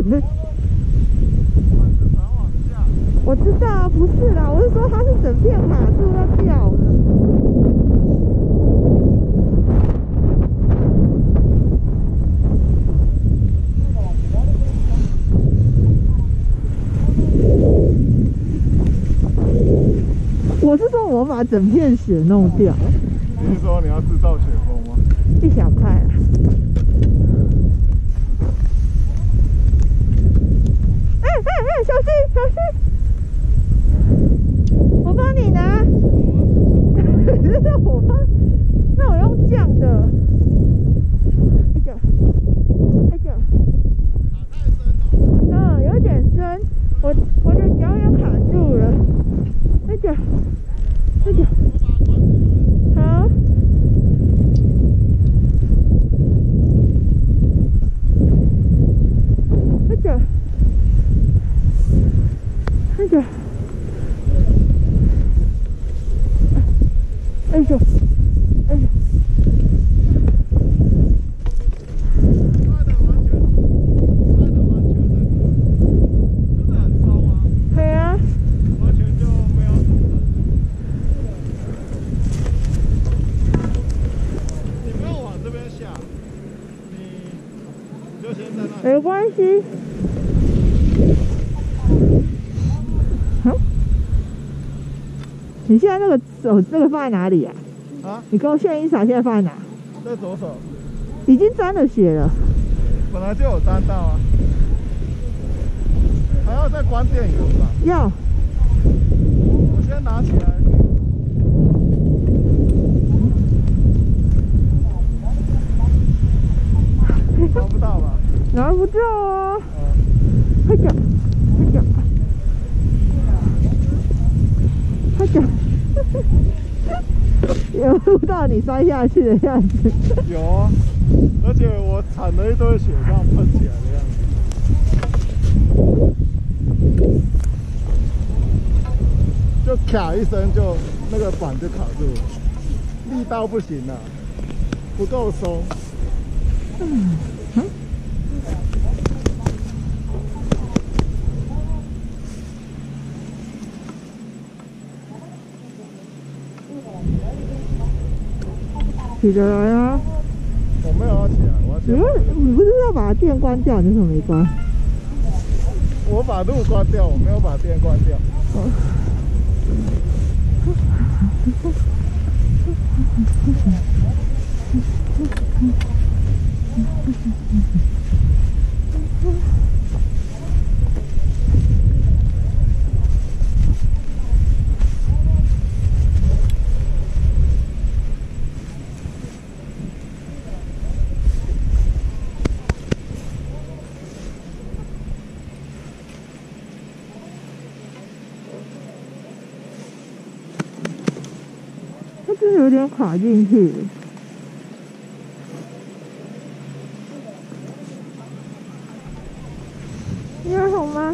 我知道啊，不是啦，我是说它是整片卡住要掉了。我是说我把整片雪弄掉。 你是说你要制造雪崩吗？ 一小块啊。哎哎哎，小心小心！我帮你拿。那我帮，那我用降的。那个，那个。卡太深了。嗯，有点深，我我的脚也卡住了。那个，那个。好。那个。那个。哎呦，哎呦， 刷的完全，刷的完全那个，真的很糟啊。 对啊， 完全就没有阻了。你不要往这边下，你你就先在那里。 没关系。好。你现在那个手那个放在哪里啊？ 啊？ 你跟我现在衣裳现在放在哪？ 在左手。 已经沾了血了。 本来就有沾到啊。还要再关电源吧？ 要。 我先拿起来。拿不到吧？ 拿不到啊。快点，快点。快点！有录到你摔下去的样子。 有啊，而且我铲了一堆血，这样喷起来的样子，就卡一声就那个板就卡住了，力道不行了，不够松。 嗯。嗯起得来啊！ 我没有要起来，我要先你不你不是要把电关掉？你怎么没关？ 我把路关掉，我没有把电关掉。 哦。真的有点卡进去。你还好吗？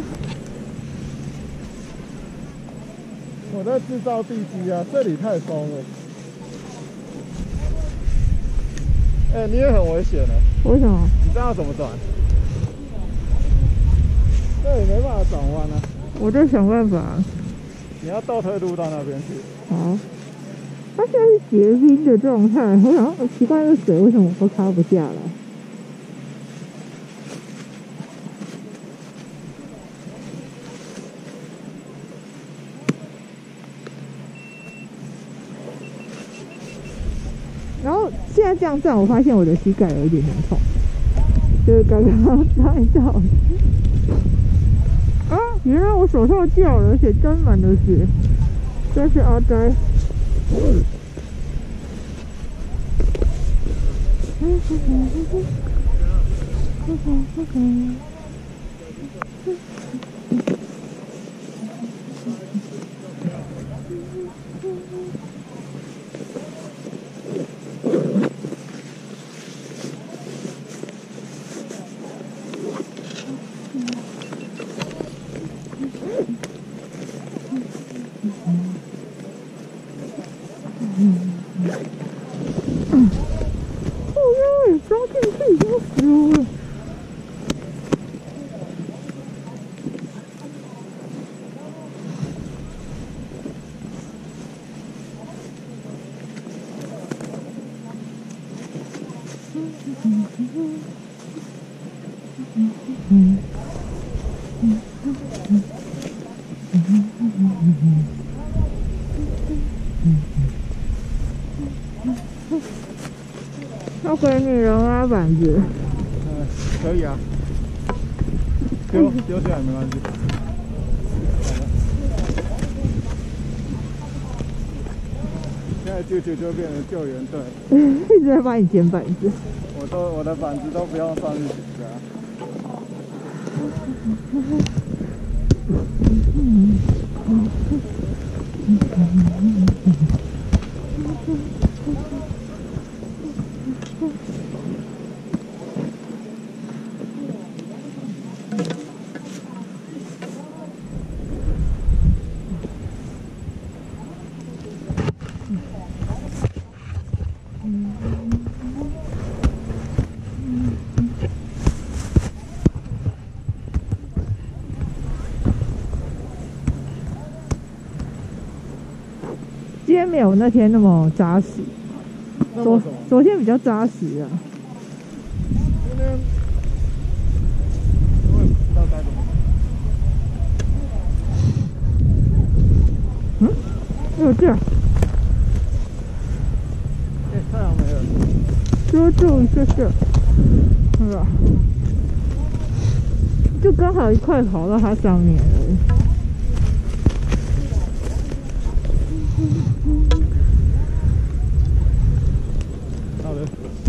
我在制造地基啊，这里太松了。哎、欸，你也很危险的。 为什么？ 你这样怎么转？这里没办法转弯啊。 我在想办法。 你要倒退路到那边去。 好。它现在是结冰的状态，我想说奇怪，这水为什么都擦不下来？然后现在这样站，我发现我的膝盖有一点点痛，就是刚刚摔到。啊！原来我手套掉了，而且沾满了血，真是阿呆。哦哟，装进去就死了。 要给你了吗，板子？ 嗯，可以啊，丢丢下来没关系。现在舅舅就变成救援队， 一直在帮你捡板子。 我都我的板子都不用上去捡的。 今天没有那天那么扎实，昨昨天比较扎实啊。 今天我也不知道该怎么。 嗯，有这样。 哎，太阳没了。 遮住一下下，是吧？就刚好一块跑到它上面而已。 好的。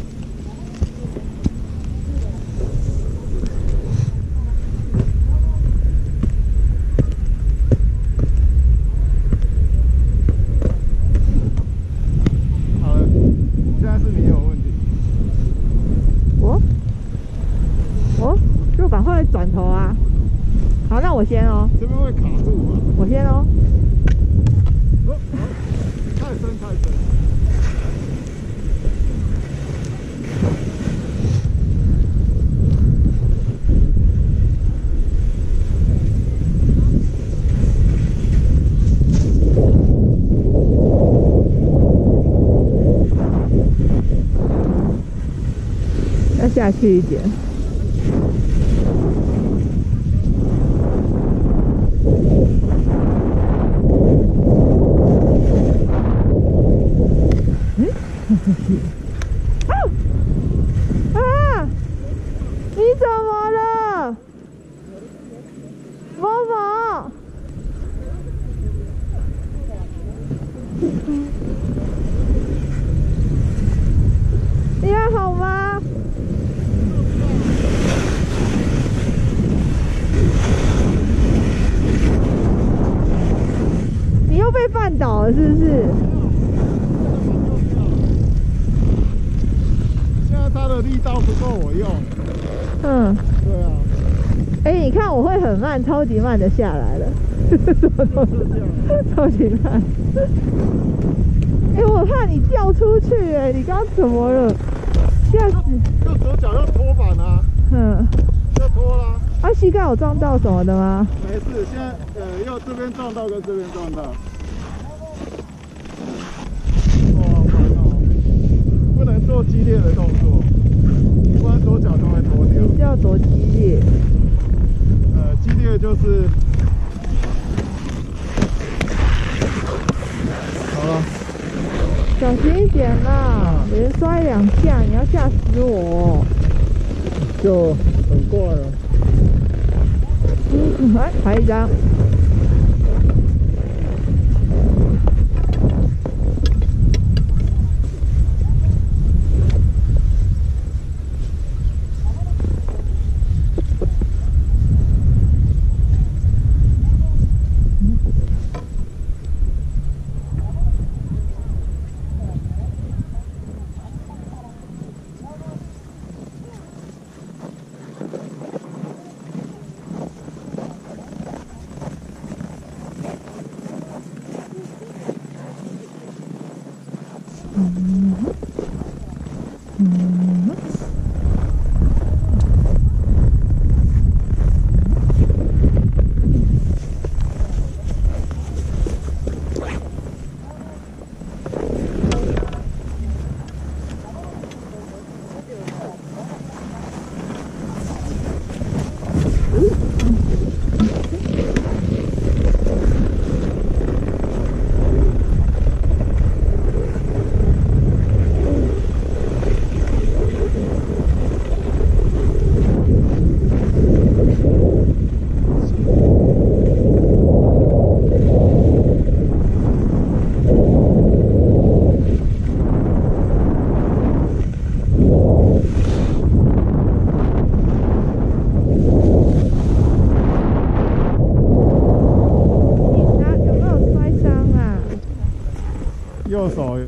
好了，现在是你有问题。 我，我就赶快转头啊！好，那我先哦。 这边会卡住吗？ 我先哦。 哦，好，太深太深。 要下去一点。嗯，啊！啊！你怎么了，某某？你还好吗？你又被绊倒了是不是？ 现在它的力道不够我用。 嗯。 对啊。 哎、欸，你看我会很慢，超级慢的下来了，什么东西？超级慢。哎、欸，我怕你掉出去、欸，哎，你刚刚怎么了？吓死！ 右手脚要拖板啊。嗯。要拖啦。 啊，膝盖有撞到什么的吗？ 没事，现在呃，要这边撞到跟这边撞到。哇，烦哦！不能做激烈的动作，不然手脚都会脱掉。 你要多激烈？ 呃，激烈就是。好了。 小心一点啦，连摔两下，你要吓死我！ 就很怪了。 嗯，来，拍一张。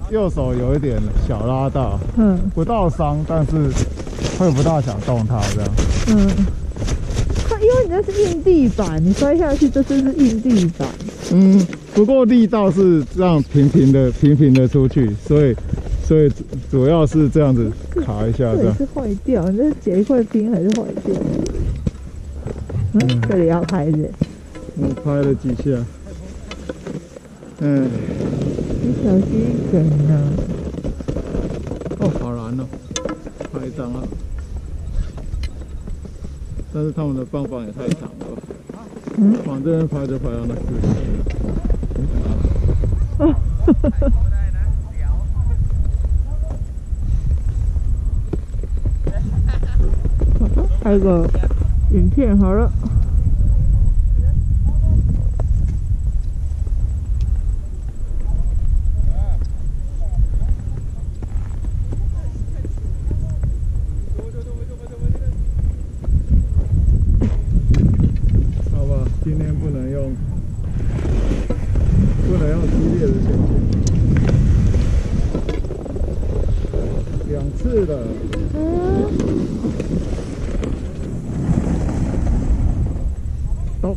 右手有一点小拉到， 嗯不到伤，但是会不大想动它这样。 嗯，它因为你那是硬地板，你摔下去这就是硬地板。 嗯，不过力道是这样平平的、平平的出去，所以所以主要是这样子卡一下这样。 这里是坏掉，你这结一块冰还是坏掉？嗯，这里要拍的。 我拍了几下。嗯， 你小心一点啊！ 哦，好难哦，拍一张啊！但是他们的棒棒也太长了吧？ 嗯， 往这边拍就拍到那四个。 哦，拍个影片好了。 今天不能用，不能用激烈的前进，两次了。嗯。走。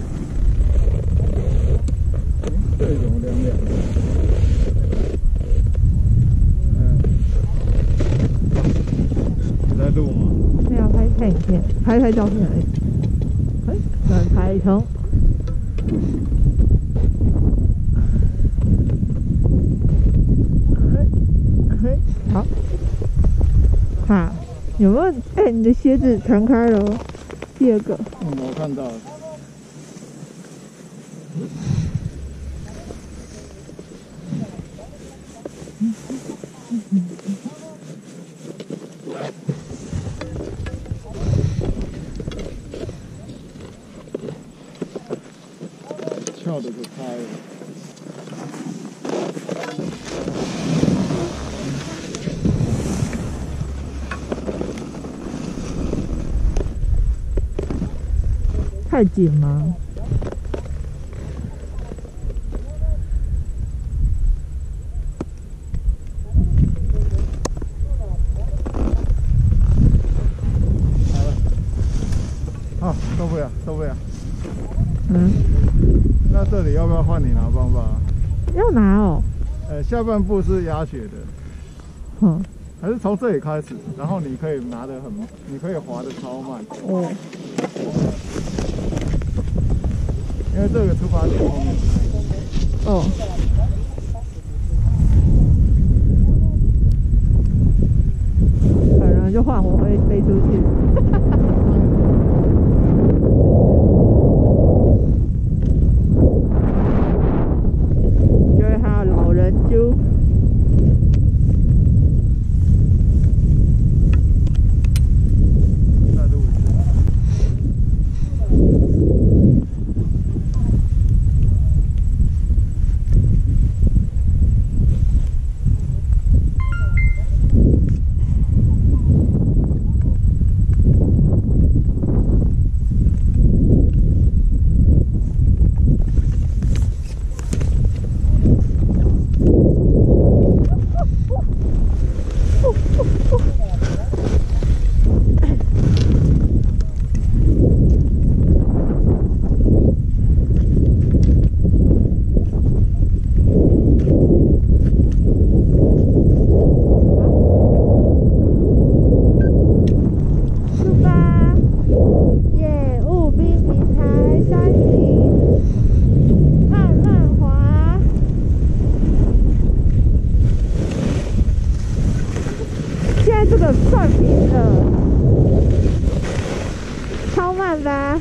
这种凉凉的。嗯。你在录吗？ 没有，拍拍影片，拍拍照片而已。哎，转台程。嘿，好。哈，有没有？哎，你的鞋子弹开了哦。第二个。 嗯，我看到了。跳的就开了。 太紧吗？ 好了。好，受不了，受不了。 嗯。 那这里要不要换你拿棒棒啊？ 要拿哦。 呃，下半部是压雪的。 嗯。 还是从这里开始，然后你可以拿得很，你可以滑得超慢。 哦。 因为这个出发点后面。 哦。可能就换我会飞出去。就是还有老人猪。算平了，超慢吧？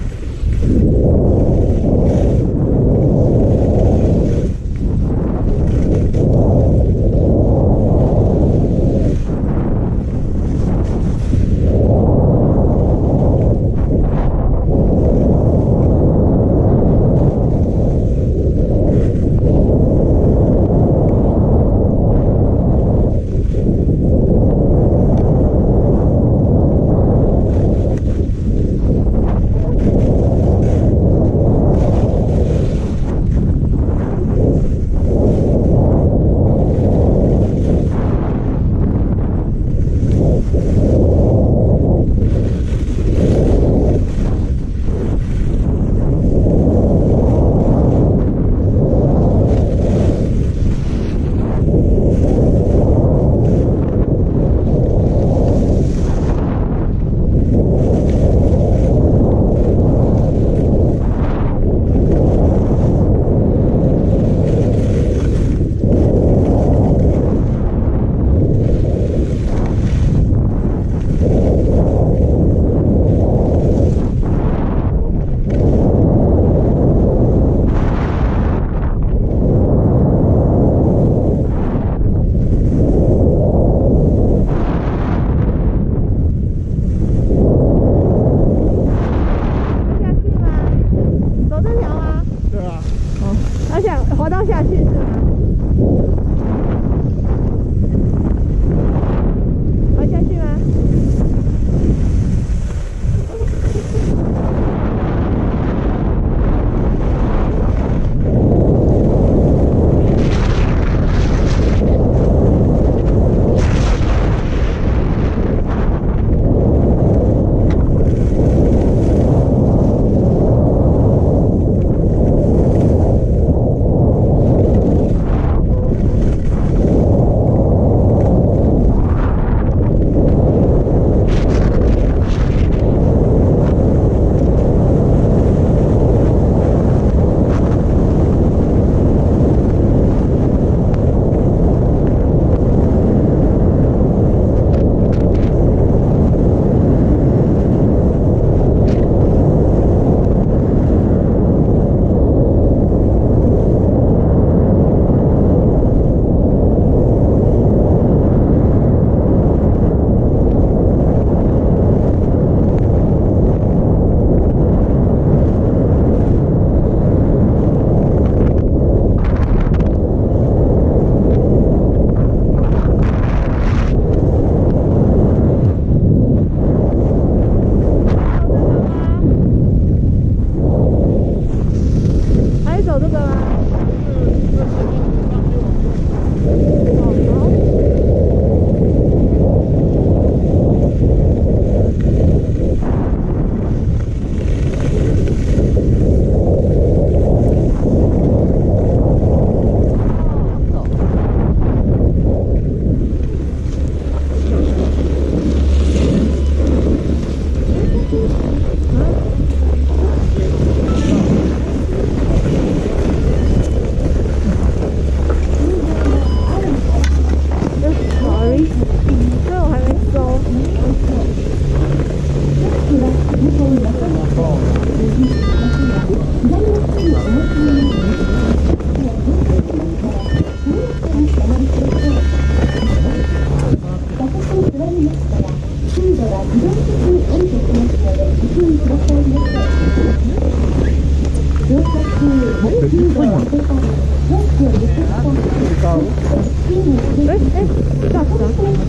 高。哎哎，大啥？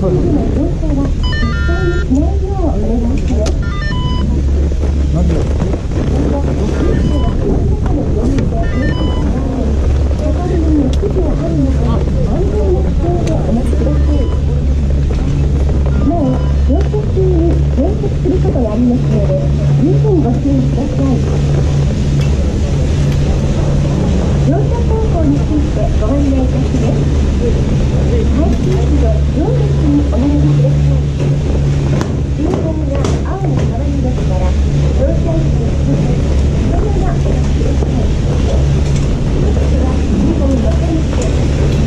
何秒？ なお、乗車中に減速することがありますので、十分ご注意ください。乗車方法についてご案内いたします。排気域で両列にお並びください。信号が青に変わりましたら、乗車位置についてそのままお待ちください。もしくは信号に乗せまして、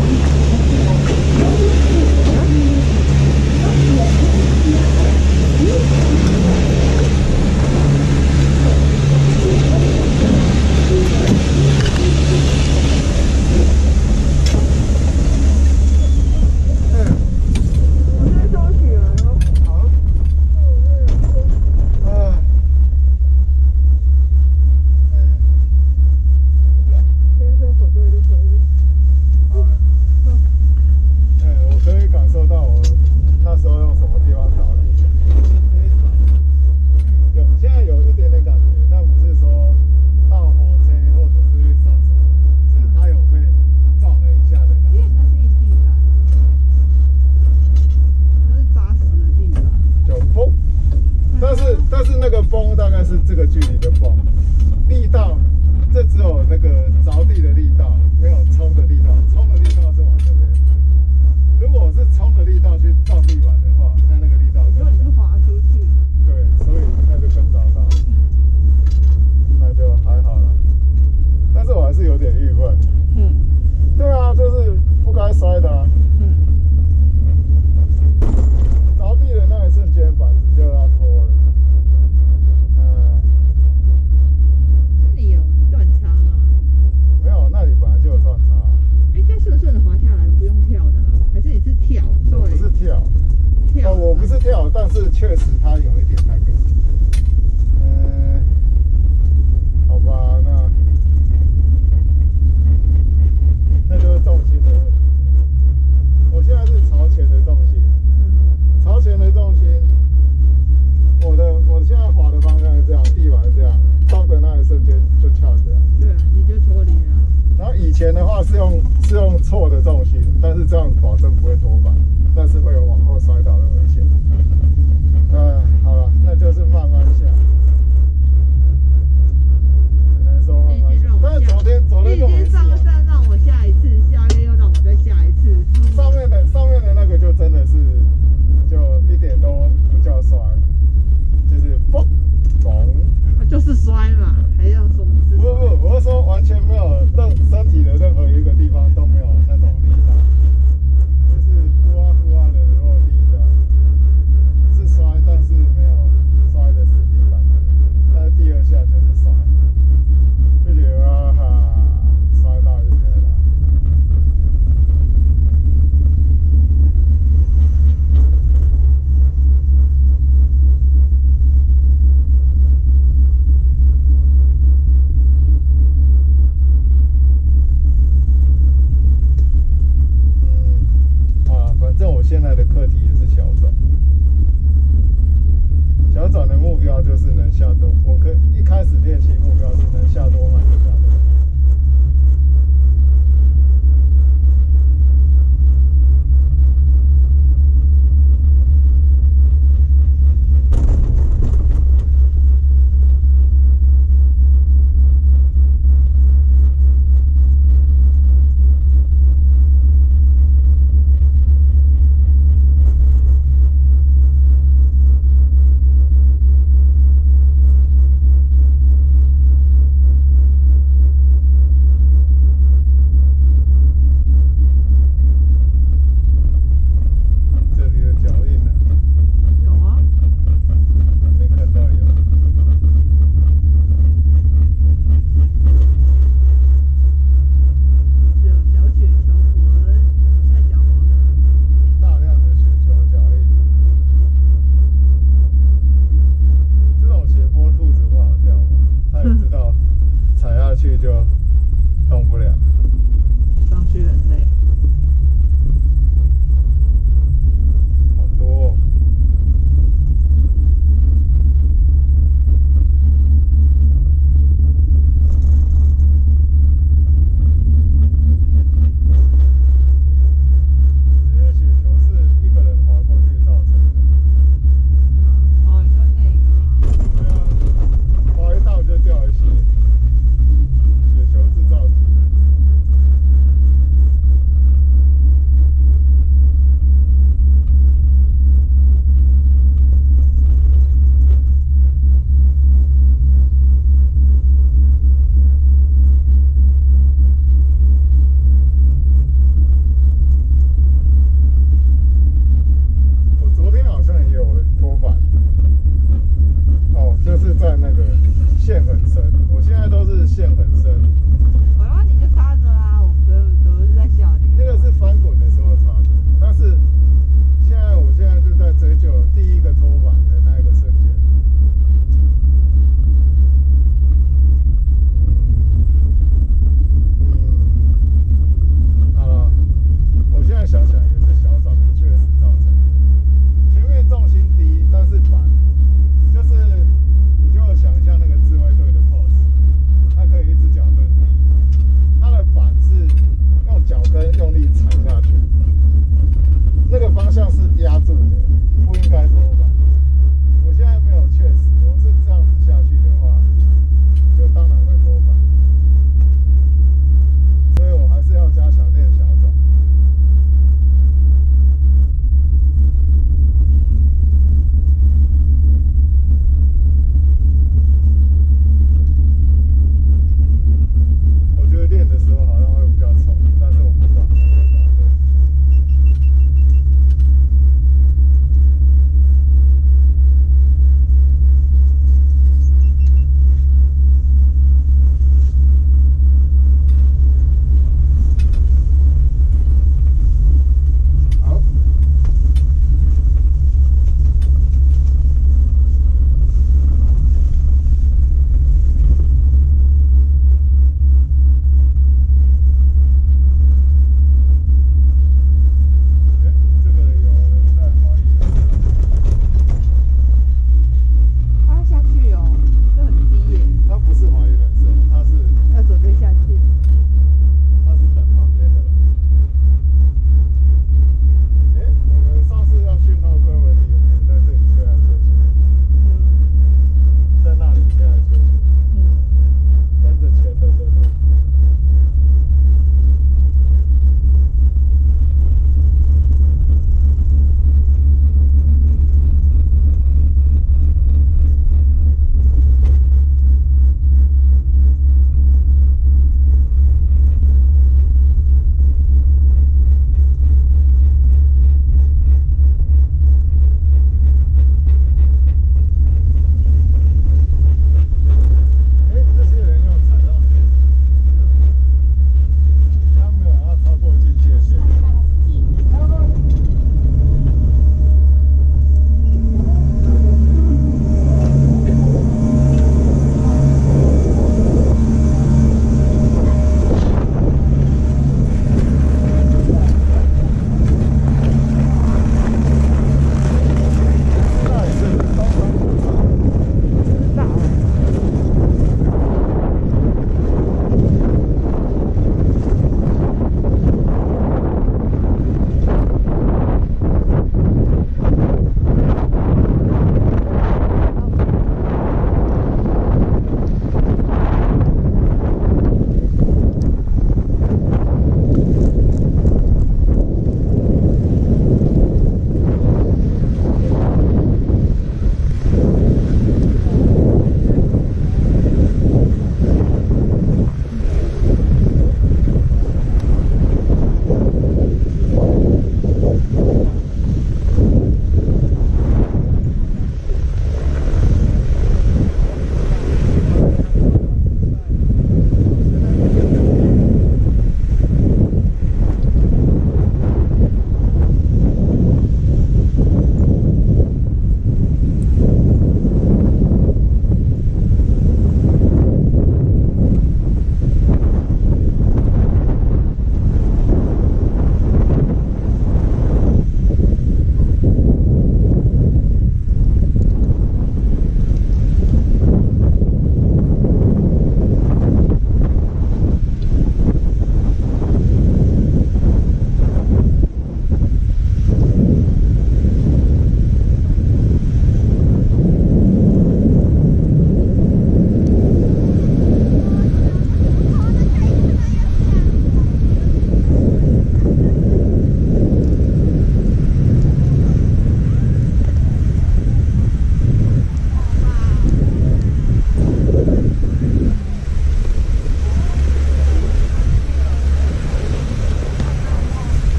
这个距离的崩力道，这只有那个着地的力道，没有冲的力道。冲的力道是往这边。如果我是冲的力道去撞地板的话，那那个力道更小。 就滑出去。 对，所以那就更糟糕。那就还好了，但是我还是有点郁闷。嗯。对啊，就是不该摔的啊。嗯。着地的那一瞬间，板子就要脱了。那里本来就有断差， 哎，该顺顺的滑下来，不用跳的，还是你是跳？ 我不是跳，跳、哦，我不是跳，但是确实它有一点那个，嗯，好吧，那那就是重心的问题。我现在是朝前的重心，嗯、朝前的重心，我的我现在滑的方向是这样，地板是这样，撞的那一瞬间就翘起来。 对啊，你就脱离了。 然后以前的话是用是用错的重心，但是这样保证不会脱板，但是会有往后摔倒的危险。嗯，好了，那就是慢慢下，只能说慢慢下。但是昨天昨天就没事、啊。 上山让我下一次，下个又让我再下一次。 上面的上面的那个就真的是就一点都不叫摔，就是嘣嘣。 就是摔嘛，还要说不不不，我是说完全没有任身体的任何一个地方都没有那种力道，就是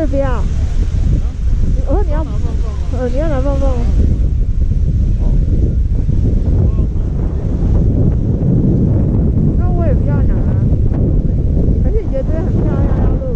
是不要？我说你要，呃，你要拿棒棒吗？那我也不要拿啊。而且你觉得这边很漂亮，要录。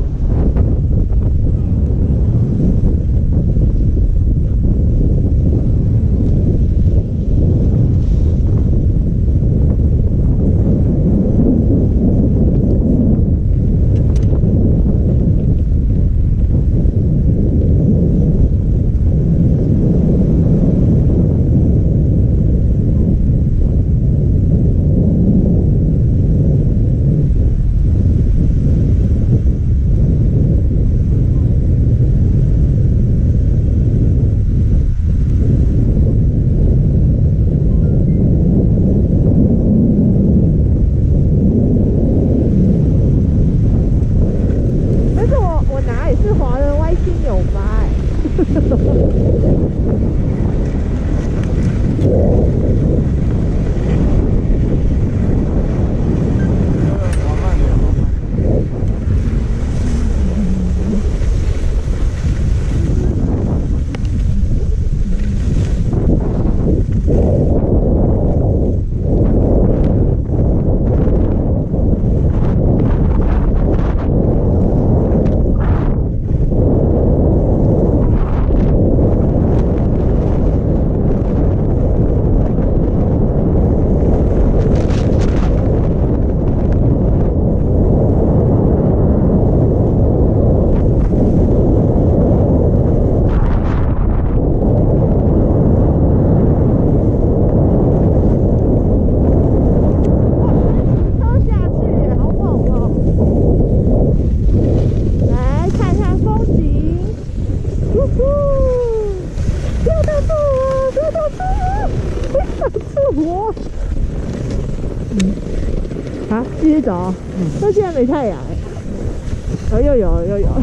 好，继续走。那现在没太阳哎，哦，又有又有。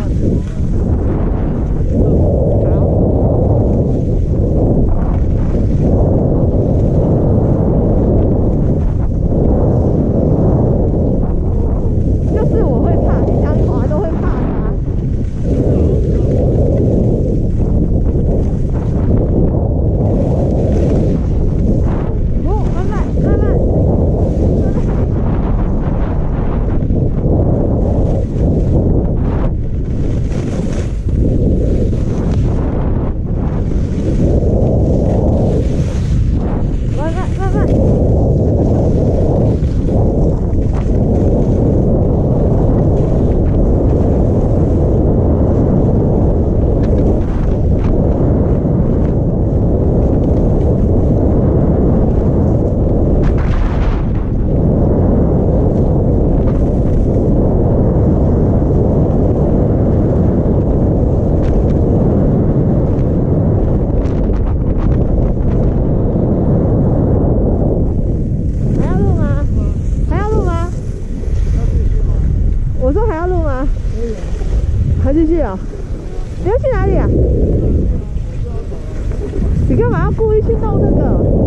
就是我会怕，你想滑都会怕它。哦，慢慢慢慢。继续啊！你要去哪里啊？你干嘛要故意去弄这个？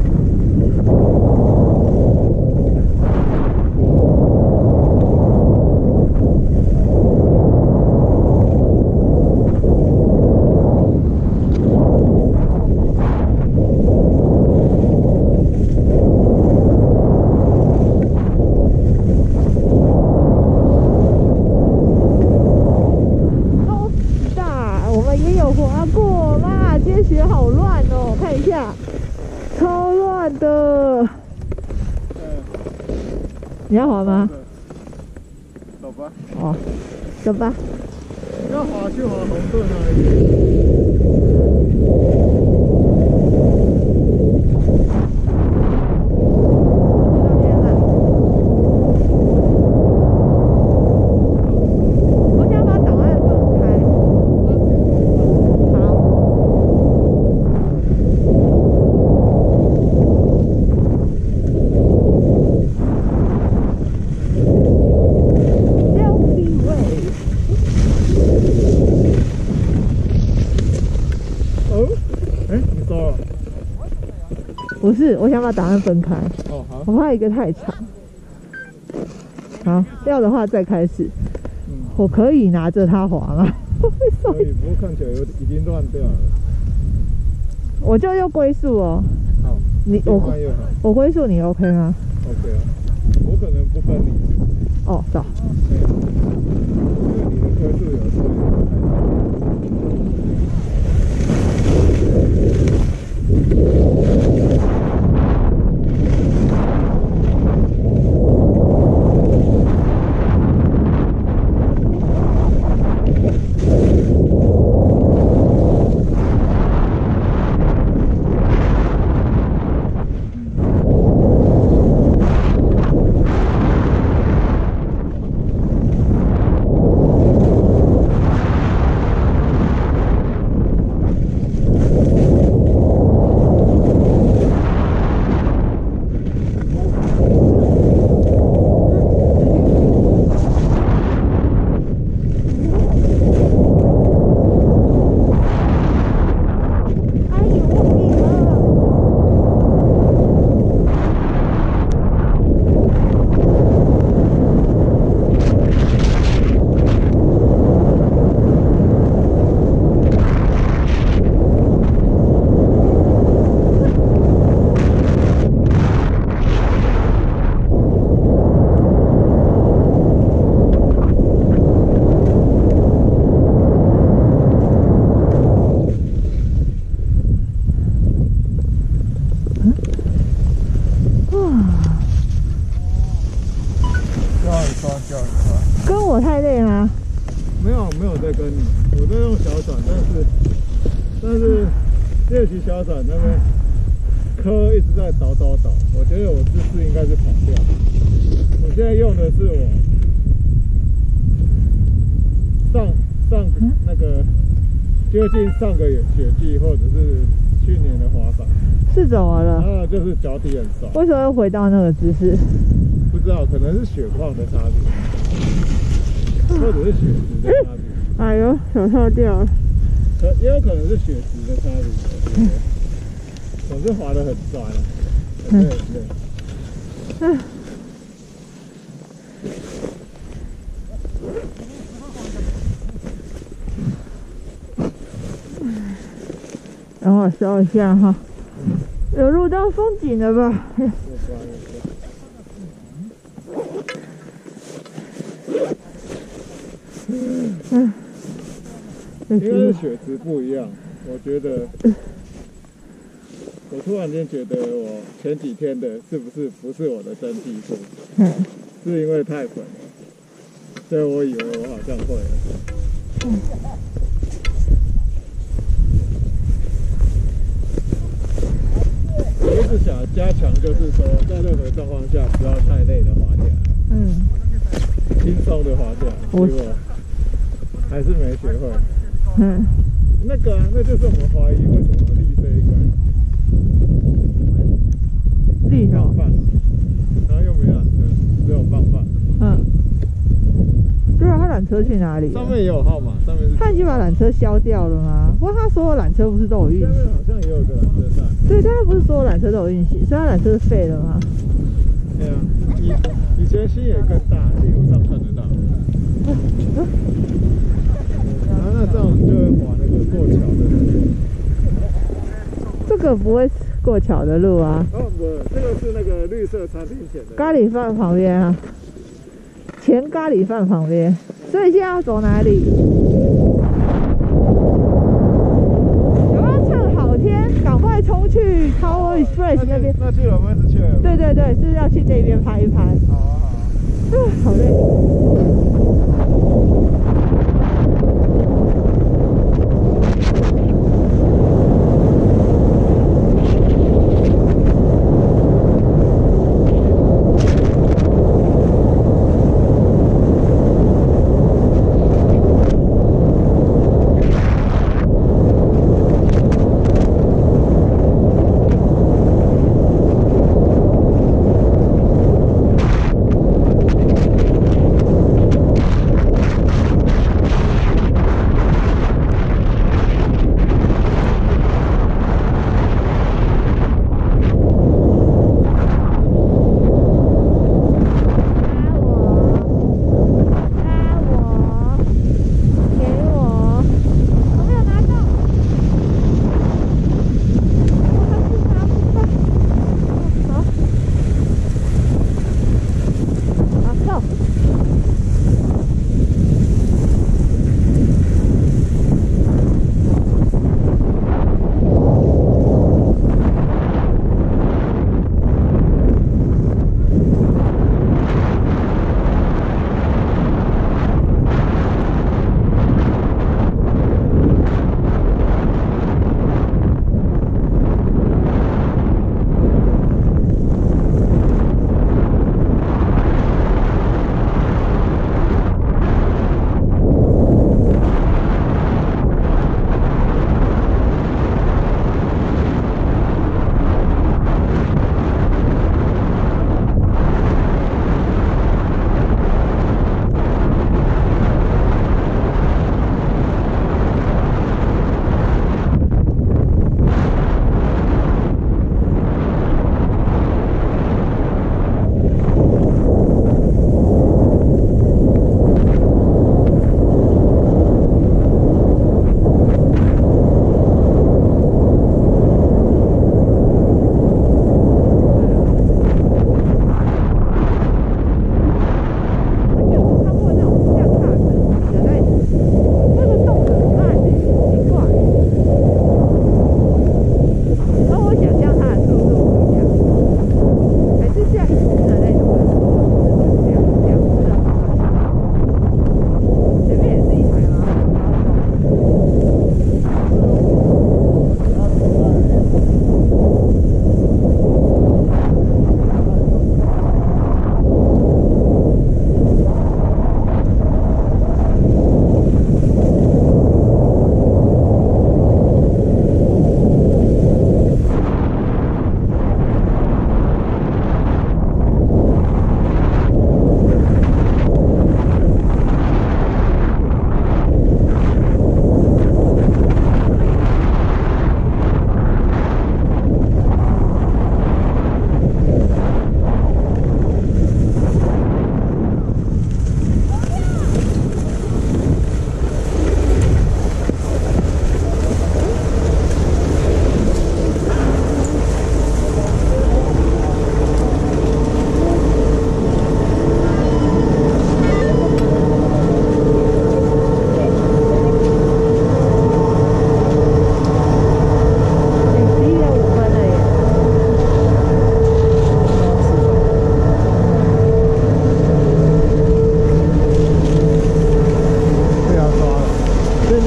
你要滑吗？ 走吧。 哦，走吧。 要滑去滑红盾那里。不是，我想把档案分开。哦，好。我怕一个太长。好，要的话再开始。嗯、我可以拿着它滑吗？ 所以不过看起来有已经乱掉了。 我就用龟速哦。 好， 你我我龟速你 OK 吗 ？OK 啊，我可能不跟你。 哦，走。 对，因为你的龟速有时候也不太练习小伞那边科一直在倒倒倒，我觉得我姿势应该是跑掉。我现在用的是我上上那个接近上个雪季或者是去年的滑板。 是怎么了？ 啊，就是脚底很酸。 为什么又回到那个姿势？ 不知道，可能是雪况的差别，或者是雪质的差别。 哎呦，手套掉了。 可也有可能是雪质的差别，我觉得。总是滑得很酸啊，很累很累。嗯。 让我搜一下哈，有录到风景了吧？ 嗯，应该是雪质不一样，我觉得。我突然间觉得我前几天的是不是不是我的真技术？嗯，是因为太粉了，所以我以为我好像会了。嗯。我一直想加强，就是说在任何状况下不要太累的滑起来，嗯，轻松的滑起来。结果还是没学会。嗯，那个啊，那就是我们怀疑为什么立这一块。 立什么？ 然后又没缆车，只有棒棒。 嗯，对啊，他缆车去哪里？ 上面也有号码，上面是。 他已经把缆车消掉了吗？不过他所有缆车不是都有运行？ 下面好像也有个缆车站。 对，但他不是所有缆车都有运行，所以他缆车是废了吗？ 对啊，以以前新野更大，地图上看得到。然后那这样我们就会滑那个过桥的路。 这个不会过桥的路啊。 哦不，这个是那个绿色餐厅前的。 咖喱饭旁边啊，前咖喱饭旁边。所以现在要走哪里？有没有趁好天赶快冲去 Tower Express 那边？ 那去了，我们一直去了。 对对对，是要去那边拍一拍。 好啊好啊。 嗯，好累。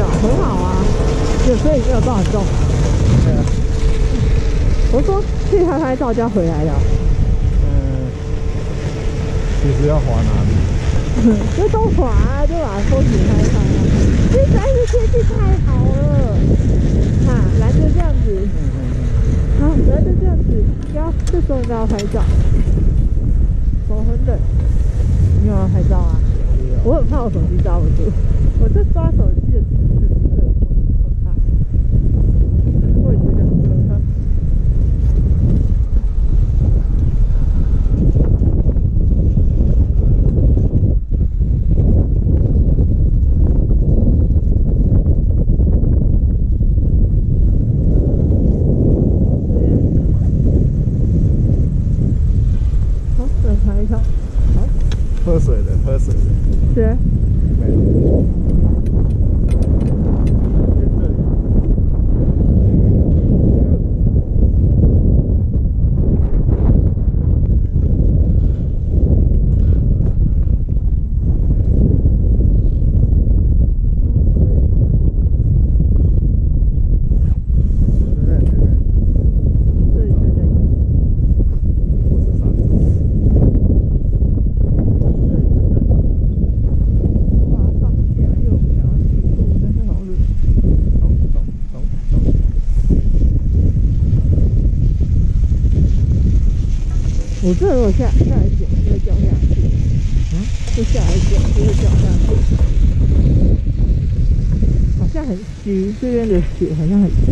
很好啊，就所以没有到很重。 对啊。 我说去拍拍照就要回来了。 嗯，其实要滑哪里？ 就都滑啊，就把风景拍拍啊。这实在是天气太好了，啊，来就这样子，好，来就这样子，要这时候应该要拍照。手很冷，你有要拍照啊？我很怕我手机抓不住，我这抓手机的姿势不是很可怕，我也觉得很可怕。好，再拍一张。好， 喝水的，喝水的。 是。 没有。这里。我这如果下下来剪，就会掉下去。嗯，就下来剪，就会掉下去。好像很虚，这边的雪好像很虚。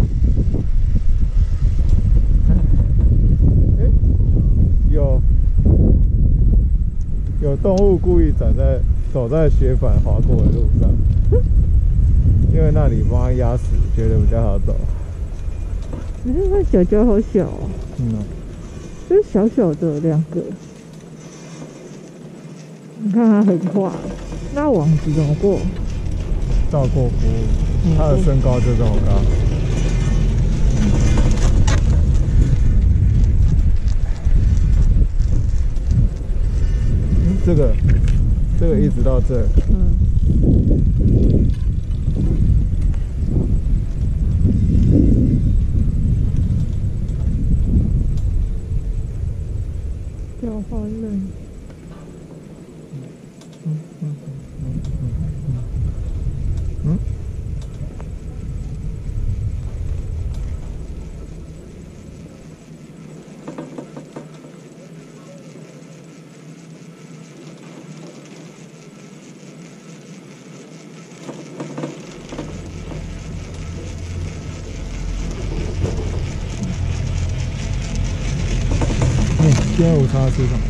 哎，有有动物故意站在走在雪板滑过的路上，因为那里帮它压死，觉得比较好走。你看那小脚好小哦。嗯。这小小的两个，你看它很快，那网子怎么过？照过服务，它的身高就这么高。嗯，这个，这个一直到这。嗯。小花人，嗯嗯嗯嗯嗯嗯，今天午餐吃什么？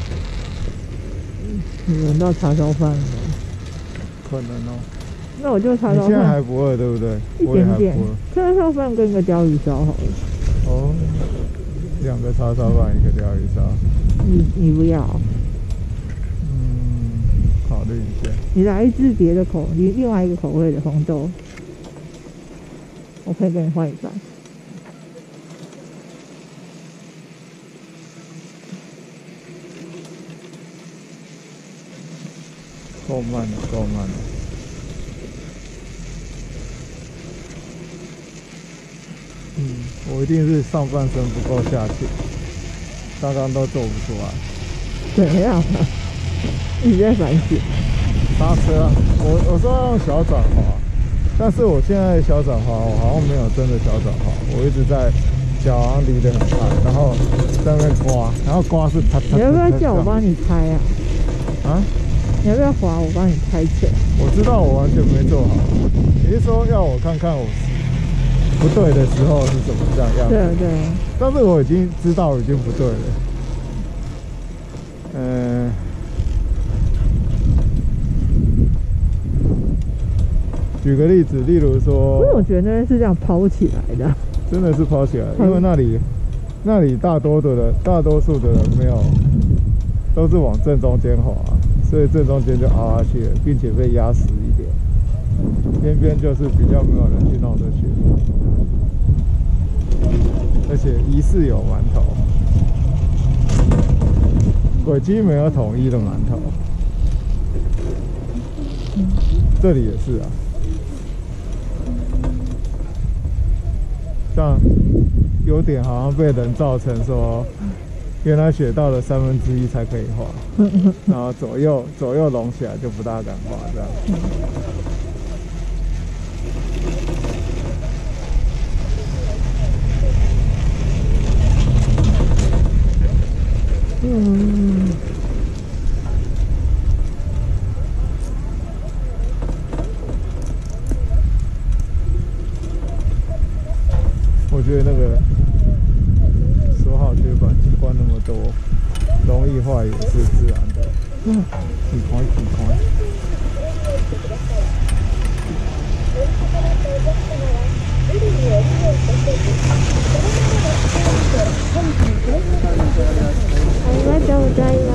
你闻到叉烧饭了？可能哦。那我就叉烧饭。你现在还不饿对不对？一点点。叉烧饭跟个鲷鱼烧好了。哦，两个叉烧饭，一个鲷鱼烧。你你不要？嗯，考虑一下。你来一支别的口，另另外一个口味的红豆，我可以给你换一张。够慢了，够慢了。嗯，我一定是上半身不够下去，刚刚都做不出来。怎样啊？你在反省？刹车啊！我我说要用小转滑，但是我现在小转滑，我好像没有真的小转滑，我一直在脚好像离得很开，然后在那边刮，然后刮是啪啪。你要不要叫我帮你拍啊？啊？你要不要滑？我帮你拍起来。我知道我完全没做好。你是说要我看看我不对的时候是怎么这样样子？对对。但是我已经知道已经不对了。嗯。举个例子，例如说，我觉得那边是这样抛起来的。真的是抛起来的，因为那里那里大多的人，大多数的人没有，都是往正中间滑。所以正中间就凹下去了，并且被压实一点。边边就是比较没有人去弄这些，而且疑似有馒头，轨迹没有统一的馒头。这里也是啊， 像有点好像被人造成说，原来雪道的三分之一才可以滑，然后左右左右拢起来就不大敢滑这样。 嗯。 我觉得那个说好雪板关那么多，容易坏也是自然的。嗯，你看，你看。 ありがとうございます。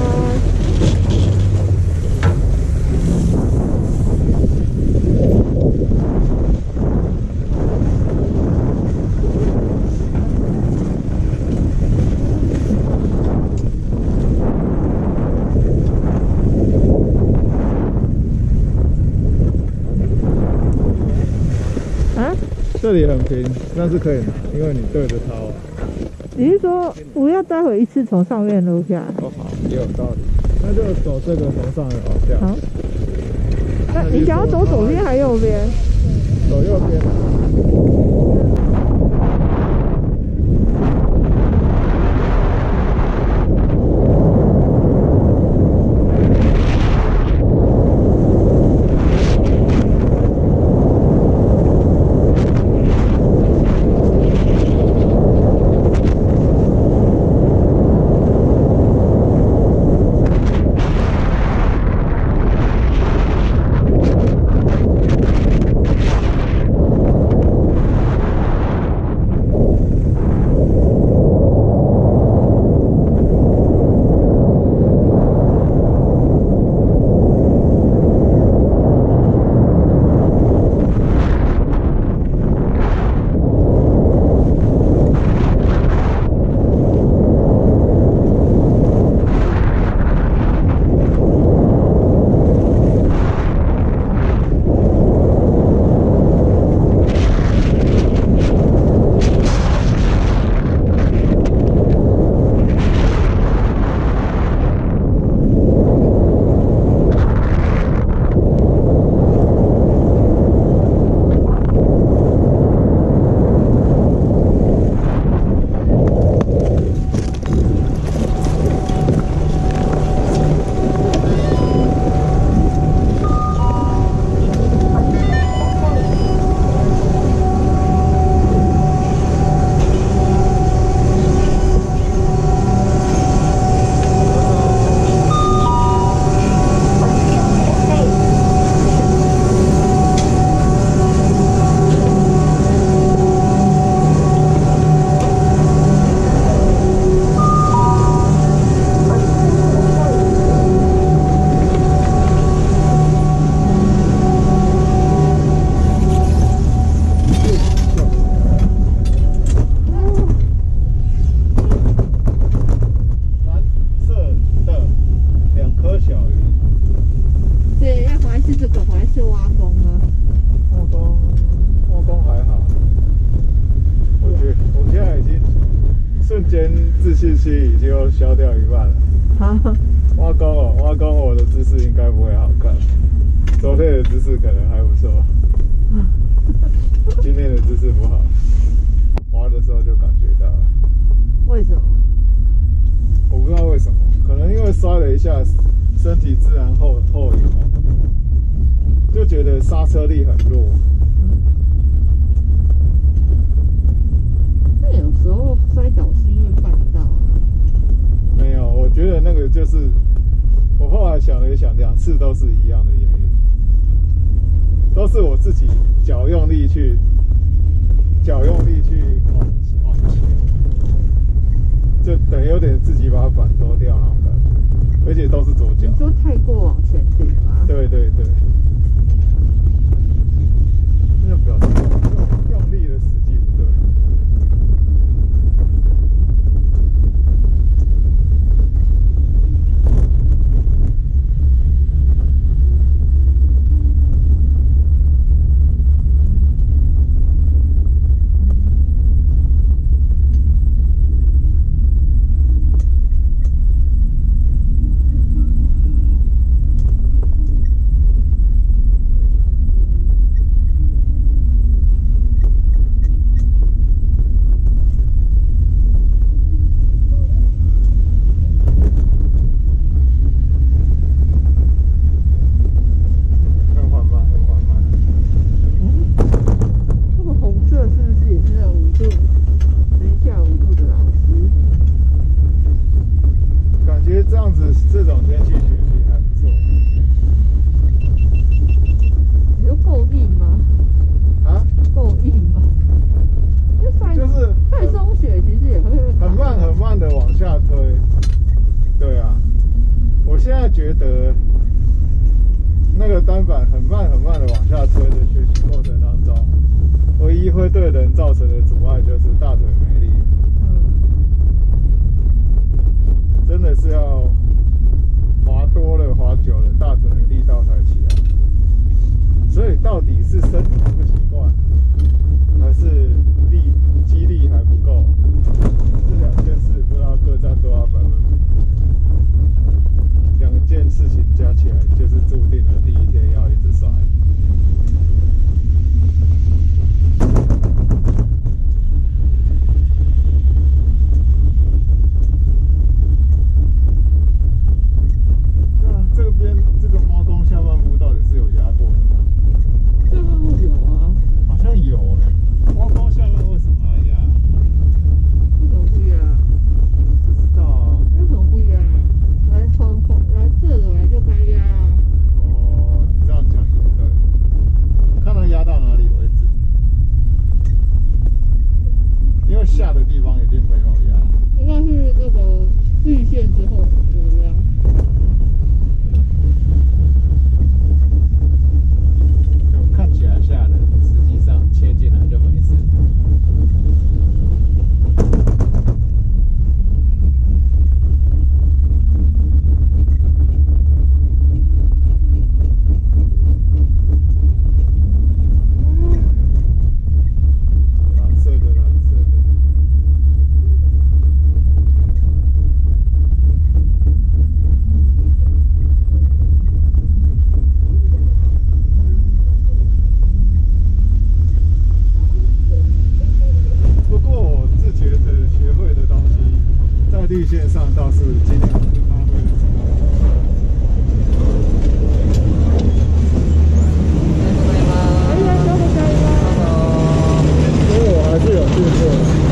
这里很平，但是可以拿，因为你对着它。 你是说不要待会一次从上面撸下来？ 哦，好，也有道理。那就走这个从上面往下。 好。那你想要走左边还是右边？ 走右边。自信心已经又消掉一半了。 好， 挖沟哦，挖沟我的姿势应该不会好看，昨天的姿势可能还不错，今天的姿势不好，滑的时候就感觉到了。 为什么？ 我不知道为什么，可能因为摔了一下，身体自然后后摇，就觉得刹车力很弱。 那有时候摔倒是因为绊到啊？ 没有，我觉得那个就是我后来想了一想，两次都是一样的原因，都是我自己脚用力去脚用力去往往前，就等于有点自己把板拖掉那种感觉，而且都是左脚。 你说太过往前顶吗？ 对对对，那就表示用用力的时机不对。 对人造成的阻碍就是大腿没力， 嗯， 真的是要滑多了、滑久了，大腿的力道才起来。所以到底是身体不习惯，还是力肌力还不够？这两件事不知道各占多少百分比。两件事情加起来，就是注定了第一天要一直摔。那这边这个猫洞下半部到底是有压过的吗？ 下半部有啊， 好像有哎、欸。猫洞下面为什么要压？ 为什么不压？ 不知道啊。 为什么不压？来从从来这的来就该压啊。 哦，你这样讲也对。看它压到哪里为止，因为下的地方一定没有压。 应该是那个绿线之后有压。 就看起来下的，实际上切进来就没事。蓝色的，蓝色的。不过我自觉得学会的东西，在绿线上倒是尽量不发挥的出来。所以我还是有进步的。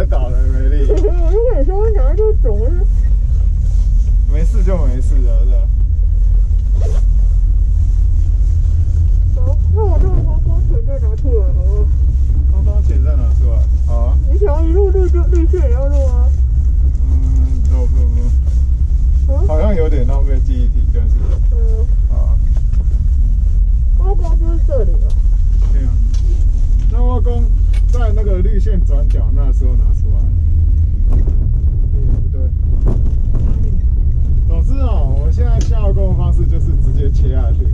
倒了，美丽。 我就跟你说，我想要就走了。 没事就没事了，是吧？ 好，那我这个观光钱再拿出来好不好？ 观光钱再拿出来，好啊。 你想一路绿就绿线也要录啊？ 嗯，不不不，好像有点浪费记忆体，但是， 嗯， 好啊。 观光就是这里了。 对啊。那我公在那个绿线转角那时候拿出来。嗯，不对。总之哦，我现在下工的方式就是直接切下去，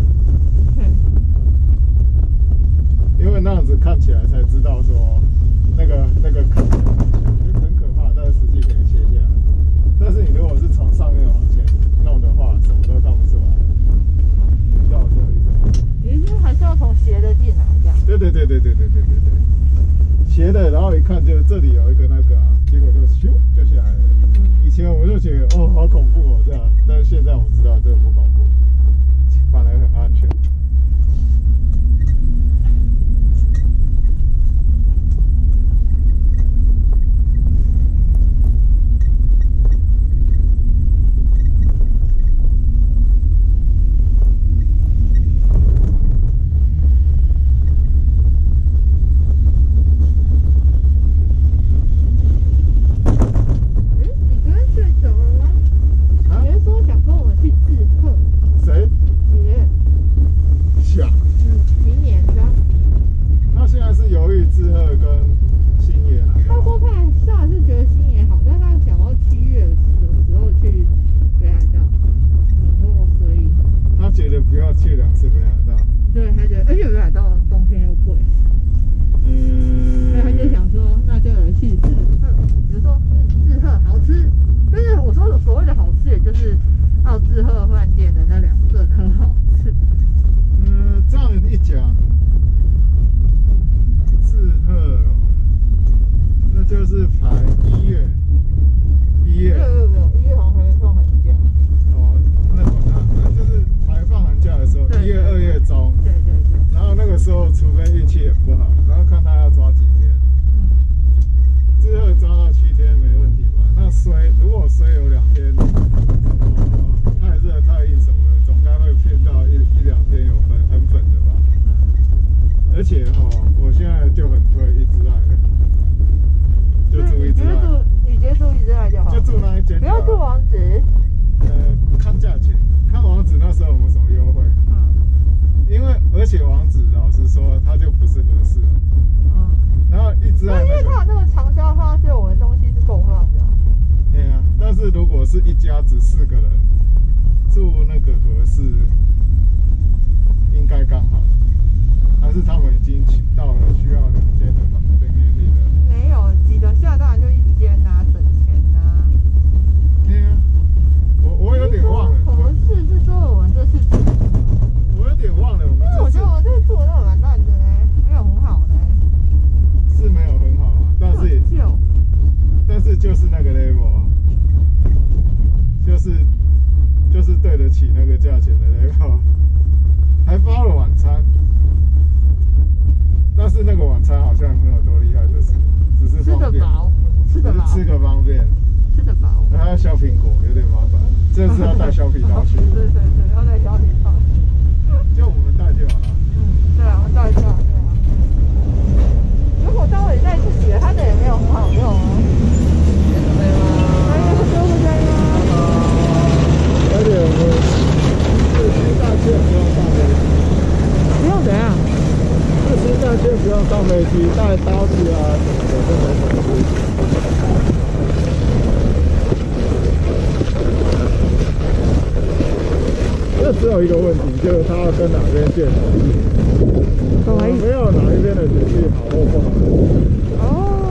因为那样子看起来才知道说那个那个看起来很可怕，但是实际可以切下来。但是你如果是从上面往前弄的话，什么都看不出来。你知道我这个意思吗？ 你是还是要从斜的进来这样？ 对对对对对对对对对，斜的，然后一看就这里有一个那个啊，结果就咻就下来了。以前我就觉得哦好恐怖哦这样，但是现在我知道这个不恐怖，反而很安全。只有一个问题，就是它要跟哪边建好。没有哪一边的天气好或不好。哦。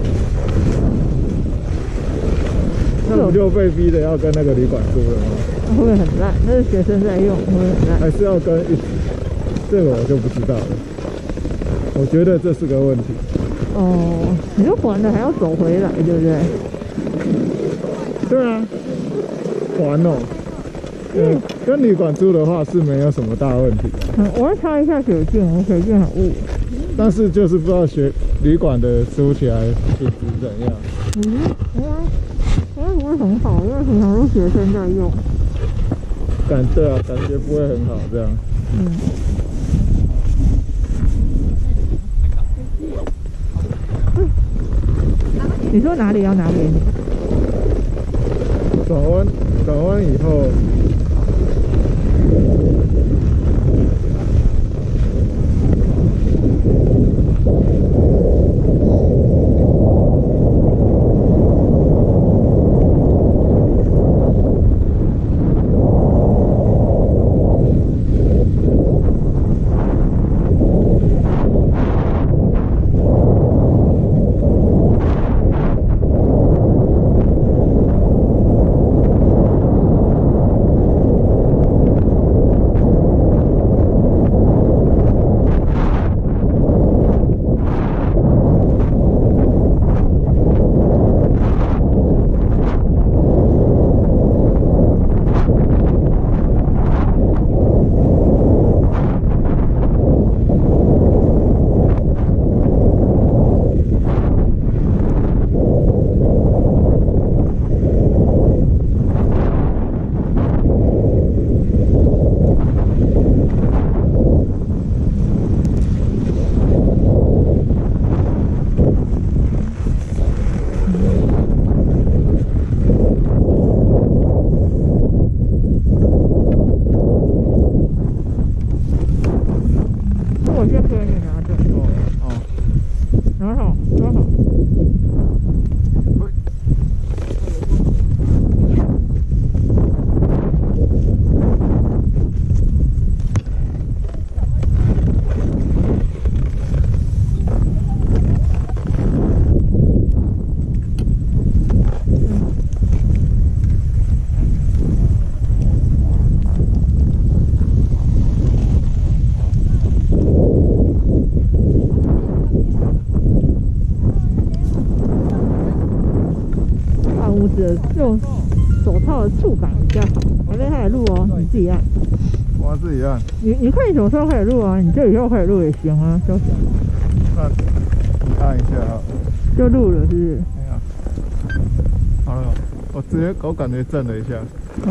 那不就被逼的要跟那个旅馆租了吗？ 会不会很烂？那是学生在用，会不会很烂？ 还是要跟一起？这个我就不知道了。我觉得这是个问题。 哦，你就还了还要走回来，对不对？ 对啊，还哦。嗯，跟旅馆租的话是没有什么大问题的。 嗯，我要插一下水镜，我水镜好雾。 但是就是不知道学旅馆的租起来品质怎样。 嗯，应该应该不会很好，因为平常都是学生在用。 感对啊，感觉不会很好这样。 嗯。你说哪里要拿给你？ 转弯，转弯以后。 用手套的触感比较好。我在开始录哦，你自己按。 我要自己按。 你你看你什么时候开始录啊？你就以后开始录也行啊，就。 那你按一下啊。 就录了是不是？ 没有。好了，我直接我感觉震了一下。 好。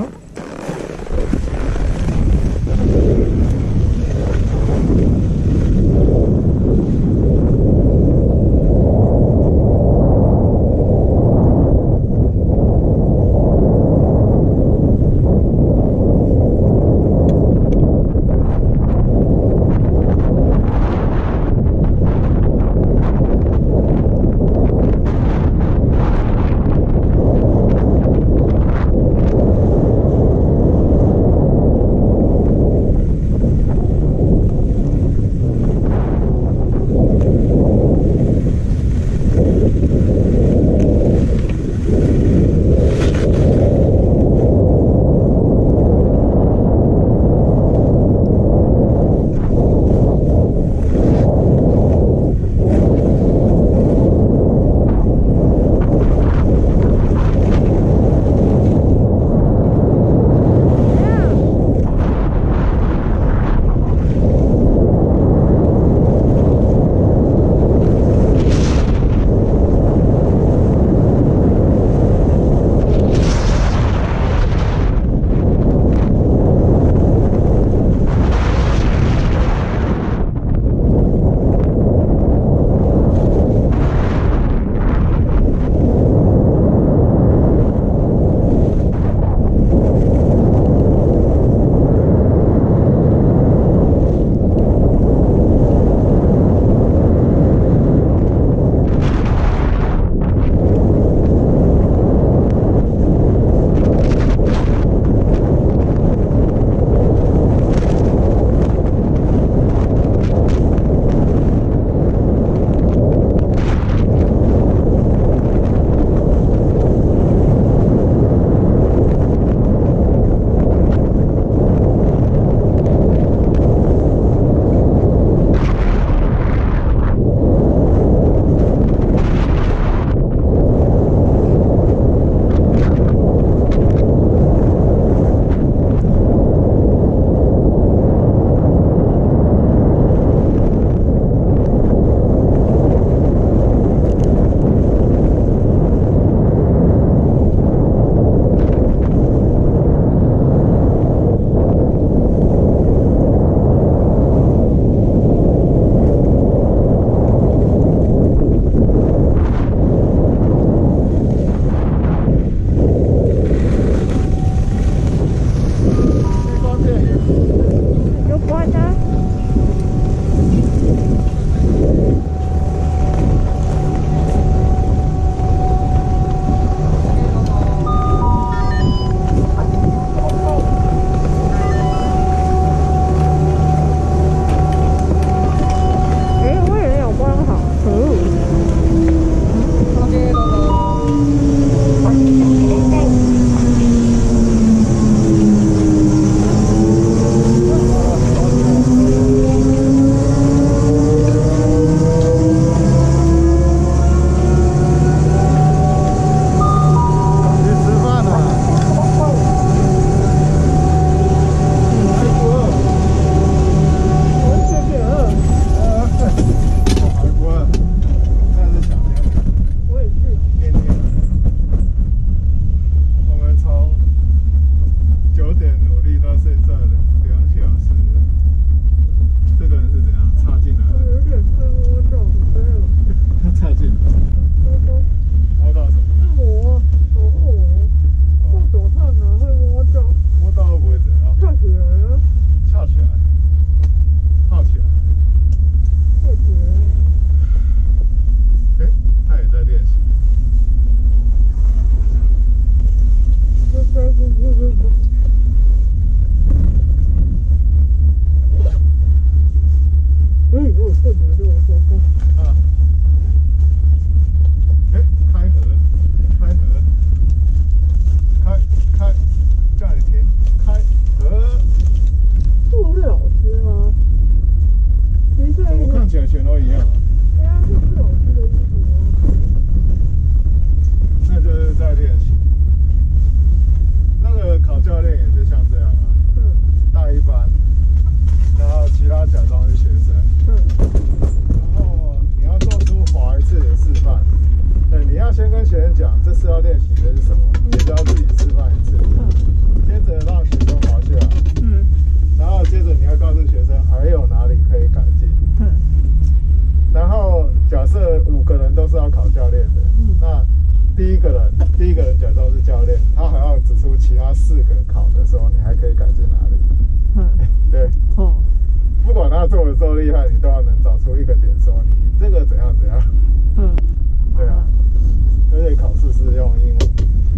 它四个考的时候，你还可以改进哪里？ 嗯， 对， 哦， 不管它做的多厉害，你都要能找出一个点说你这个怎样怎样。 嗯， 对啊，而且考试是用英文。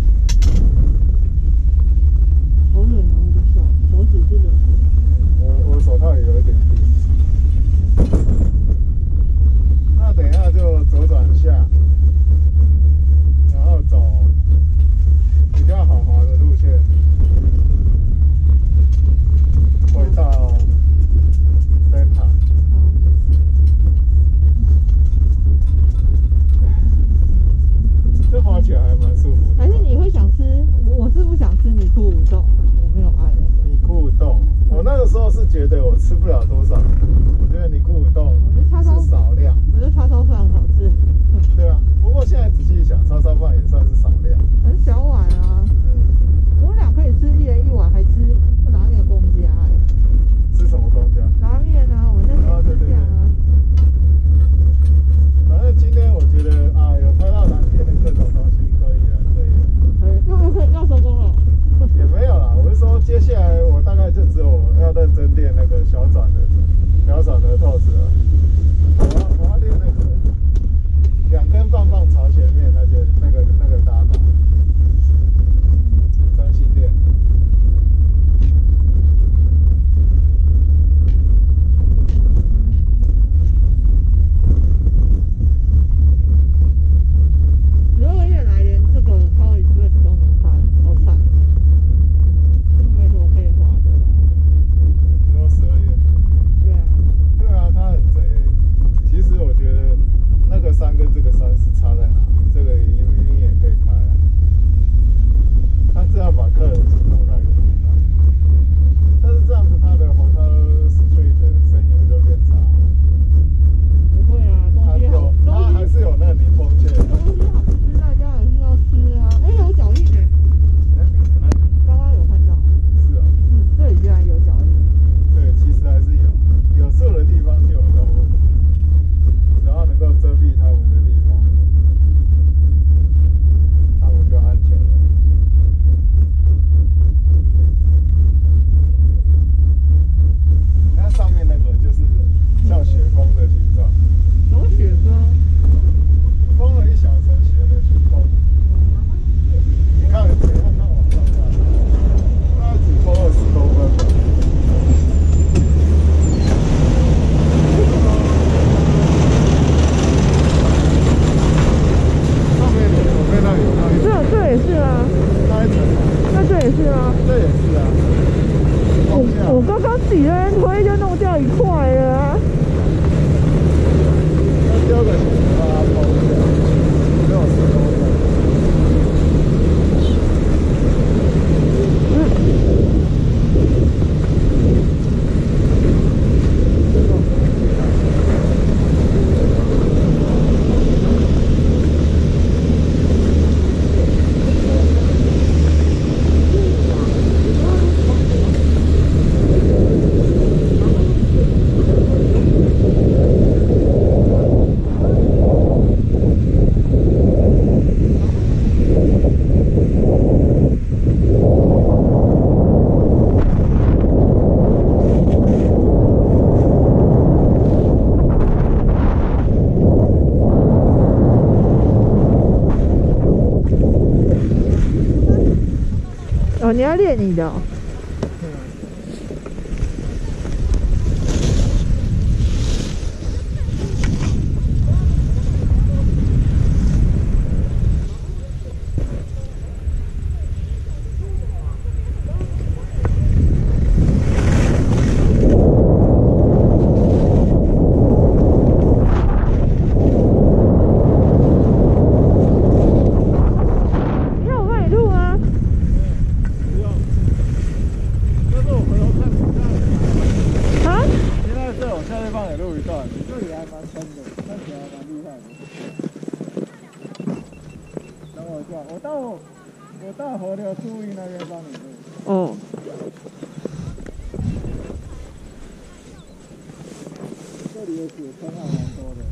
好冷啊，我的手手指是冷的。 我我手套也有一点冰。那等一下就左转下，然后走比较好滑的路线，回到 Center。这滑起来还蛮舒服的。 还是你会想吃？我是不想吃米库五冻，我没有爱那个。 米库冻，我那个时候是觉得我吃不了多少，我觉得米库冻是少量。 我觉得叉烧饭很好吃。 对啊，不过现在仔细想，叉烧饭也算是少量。 很小碗啊。嗯。我们俩可以吃一人一碗，还吃拉面公家哎。 吃什么公家？ 拉面啊，我那天是这样啊。 反正今天我觉得啊，有拍到蓝天的各种东西，可以了，可以了。 可以，又又可以要收工了。 也没有啦，我是说接下来我大概就只有要认真练那个小转的小转的透子了。我要我要练那个两根棒棒朝前面那些那个那个打法，专心练。 十二月来连这个超级队都能看，好惨，没什么可以滑的了。 你说十二月？ 对啊。 对啊，他很贼。其实我觉得那个山跟这个山是差在哪？这个明明也可以开啊。他这样把客人集中在一个地方，但是这样子他的 Hotel Street 的生意就变差。 不会啊，东西好， 他还是有那个柠檬切。 东西好吃，大家还是要吃啊。哎，有脚印哎。刚刚有看到。 是啊。 嗯，这里居然有脚印。 对，其实还是有，有树的地方就有动物，然后能够遮蔽它们的地方，它们就安全了。你看上面那个就是像雪峰的形状， 什么雪峰？ 封了一小层雪的雪峰。你看，你看它往上看，它只封二十公分吧。 这这也是啊， 那一层吗？ 那这也是啊， 这也是啊。 我我刚刚自己在那边推就弄掉一块了啊。 要丢个雪把它封掉，没有施工的。 哦，你要练你的、哦。 我到我到河流注意那边帮你录。 哦。 这里的雪坑还蛮多的。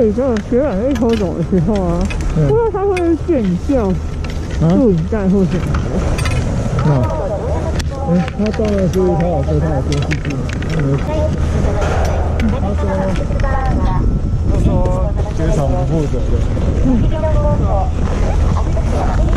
里真的学长被偷走的时候啊，不知道他会不会炫叫录影带或什么的。 那，哎，他当然是他有说他有监视器，他说他说学长不负责的。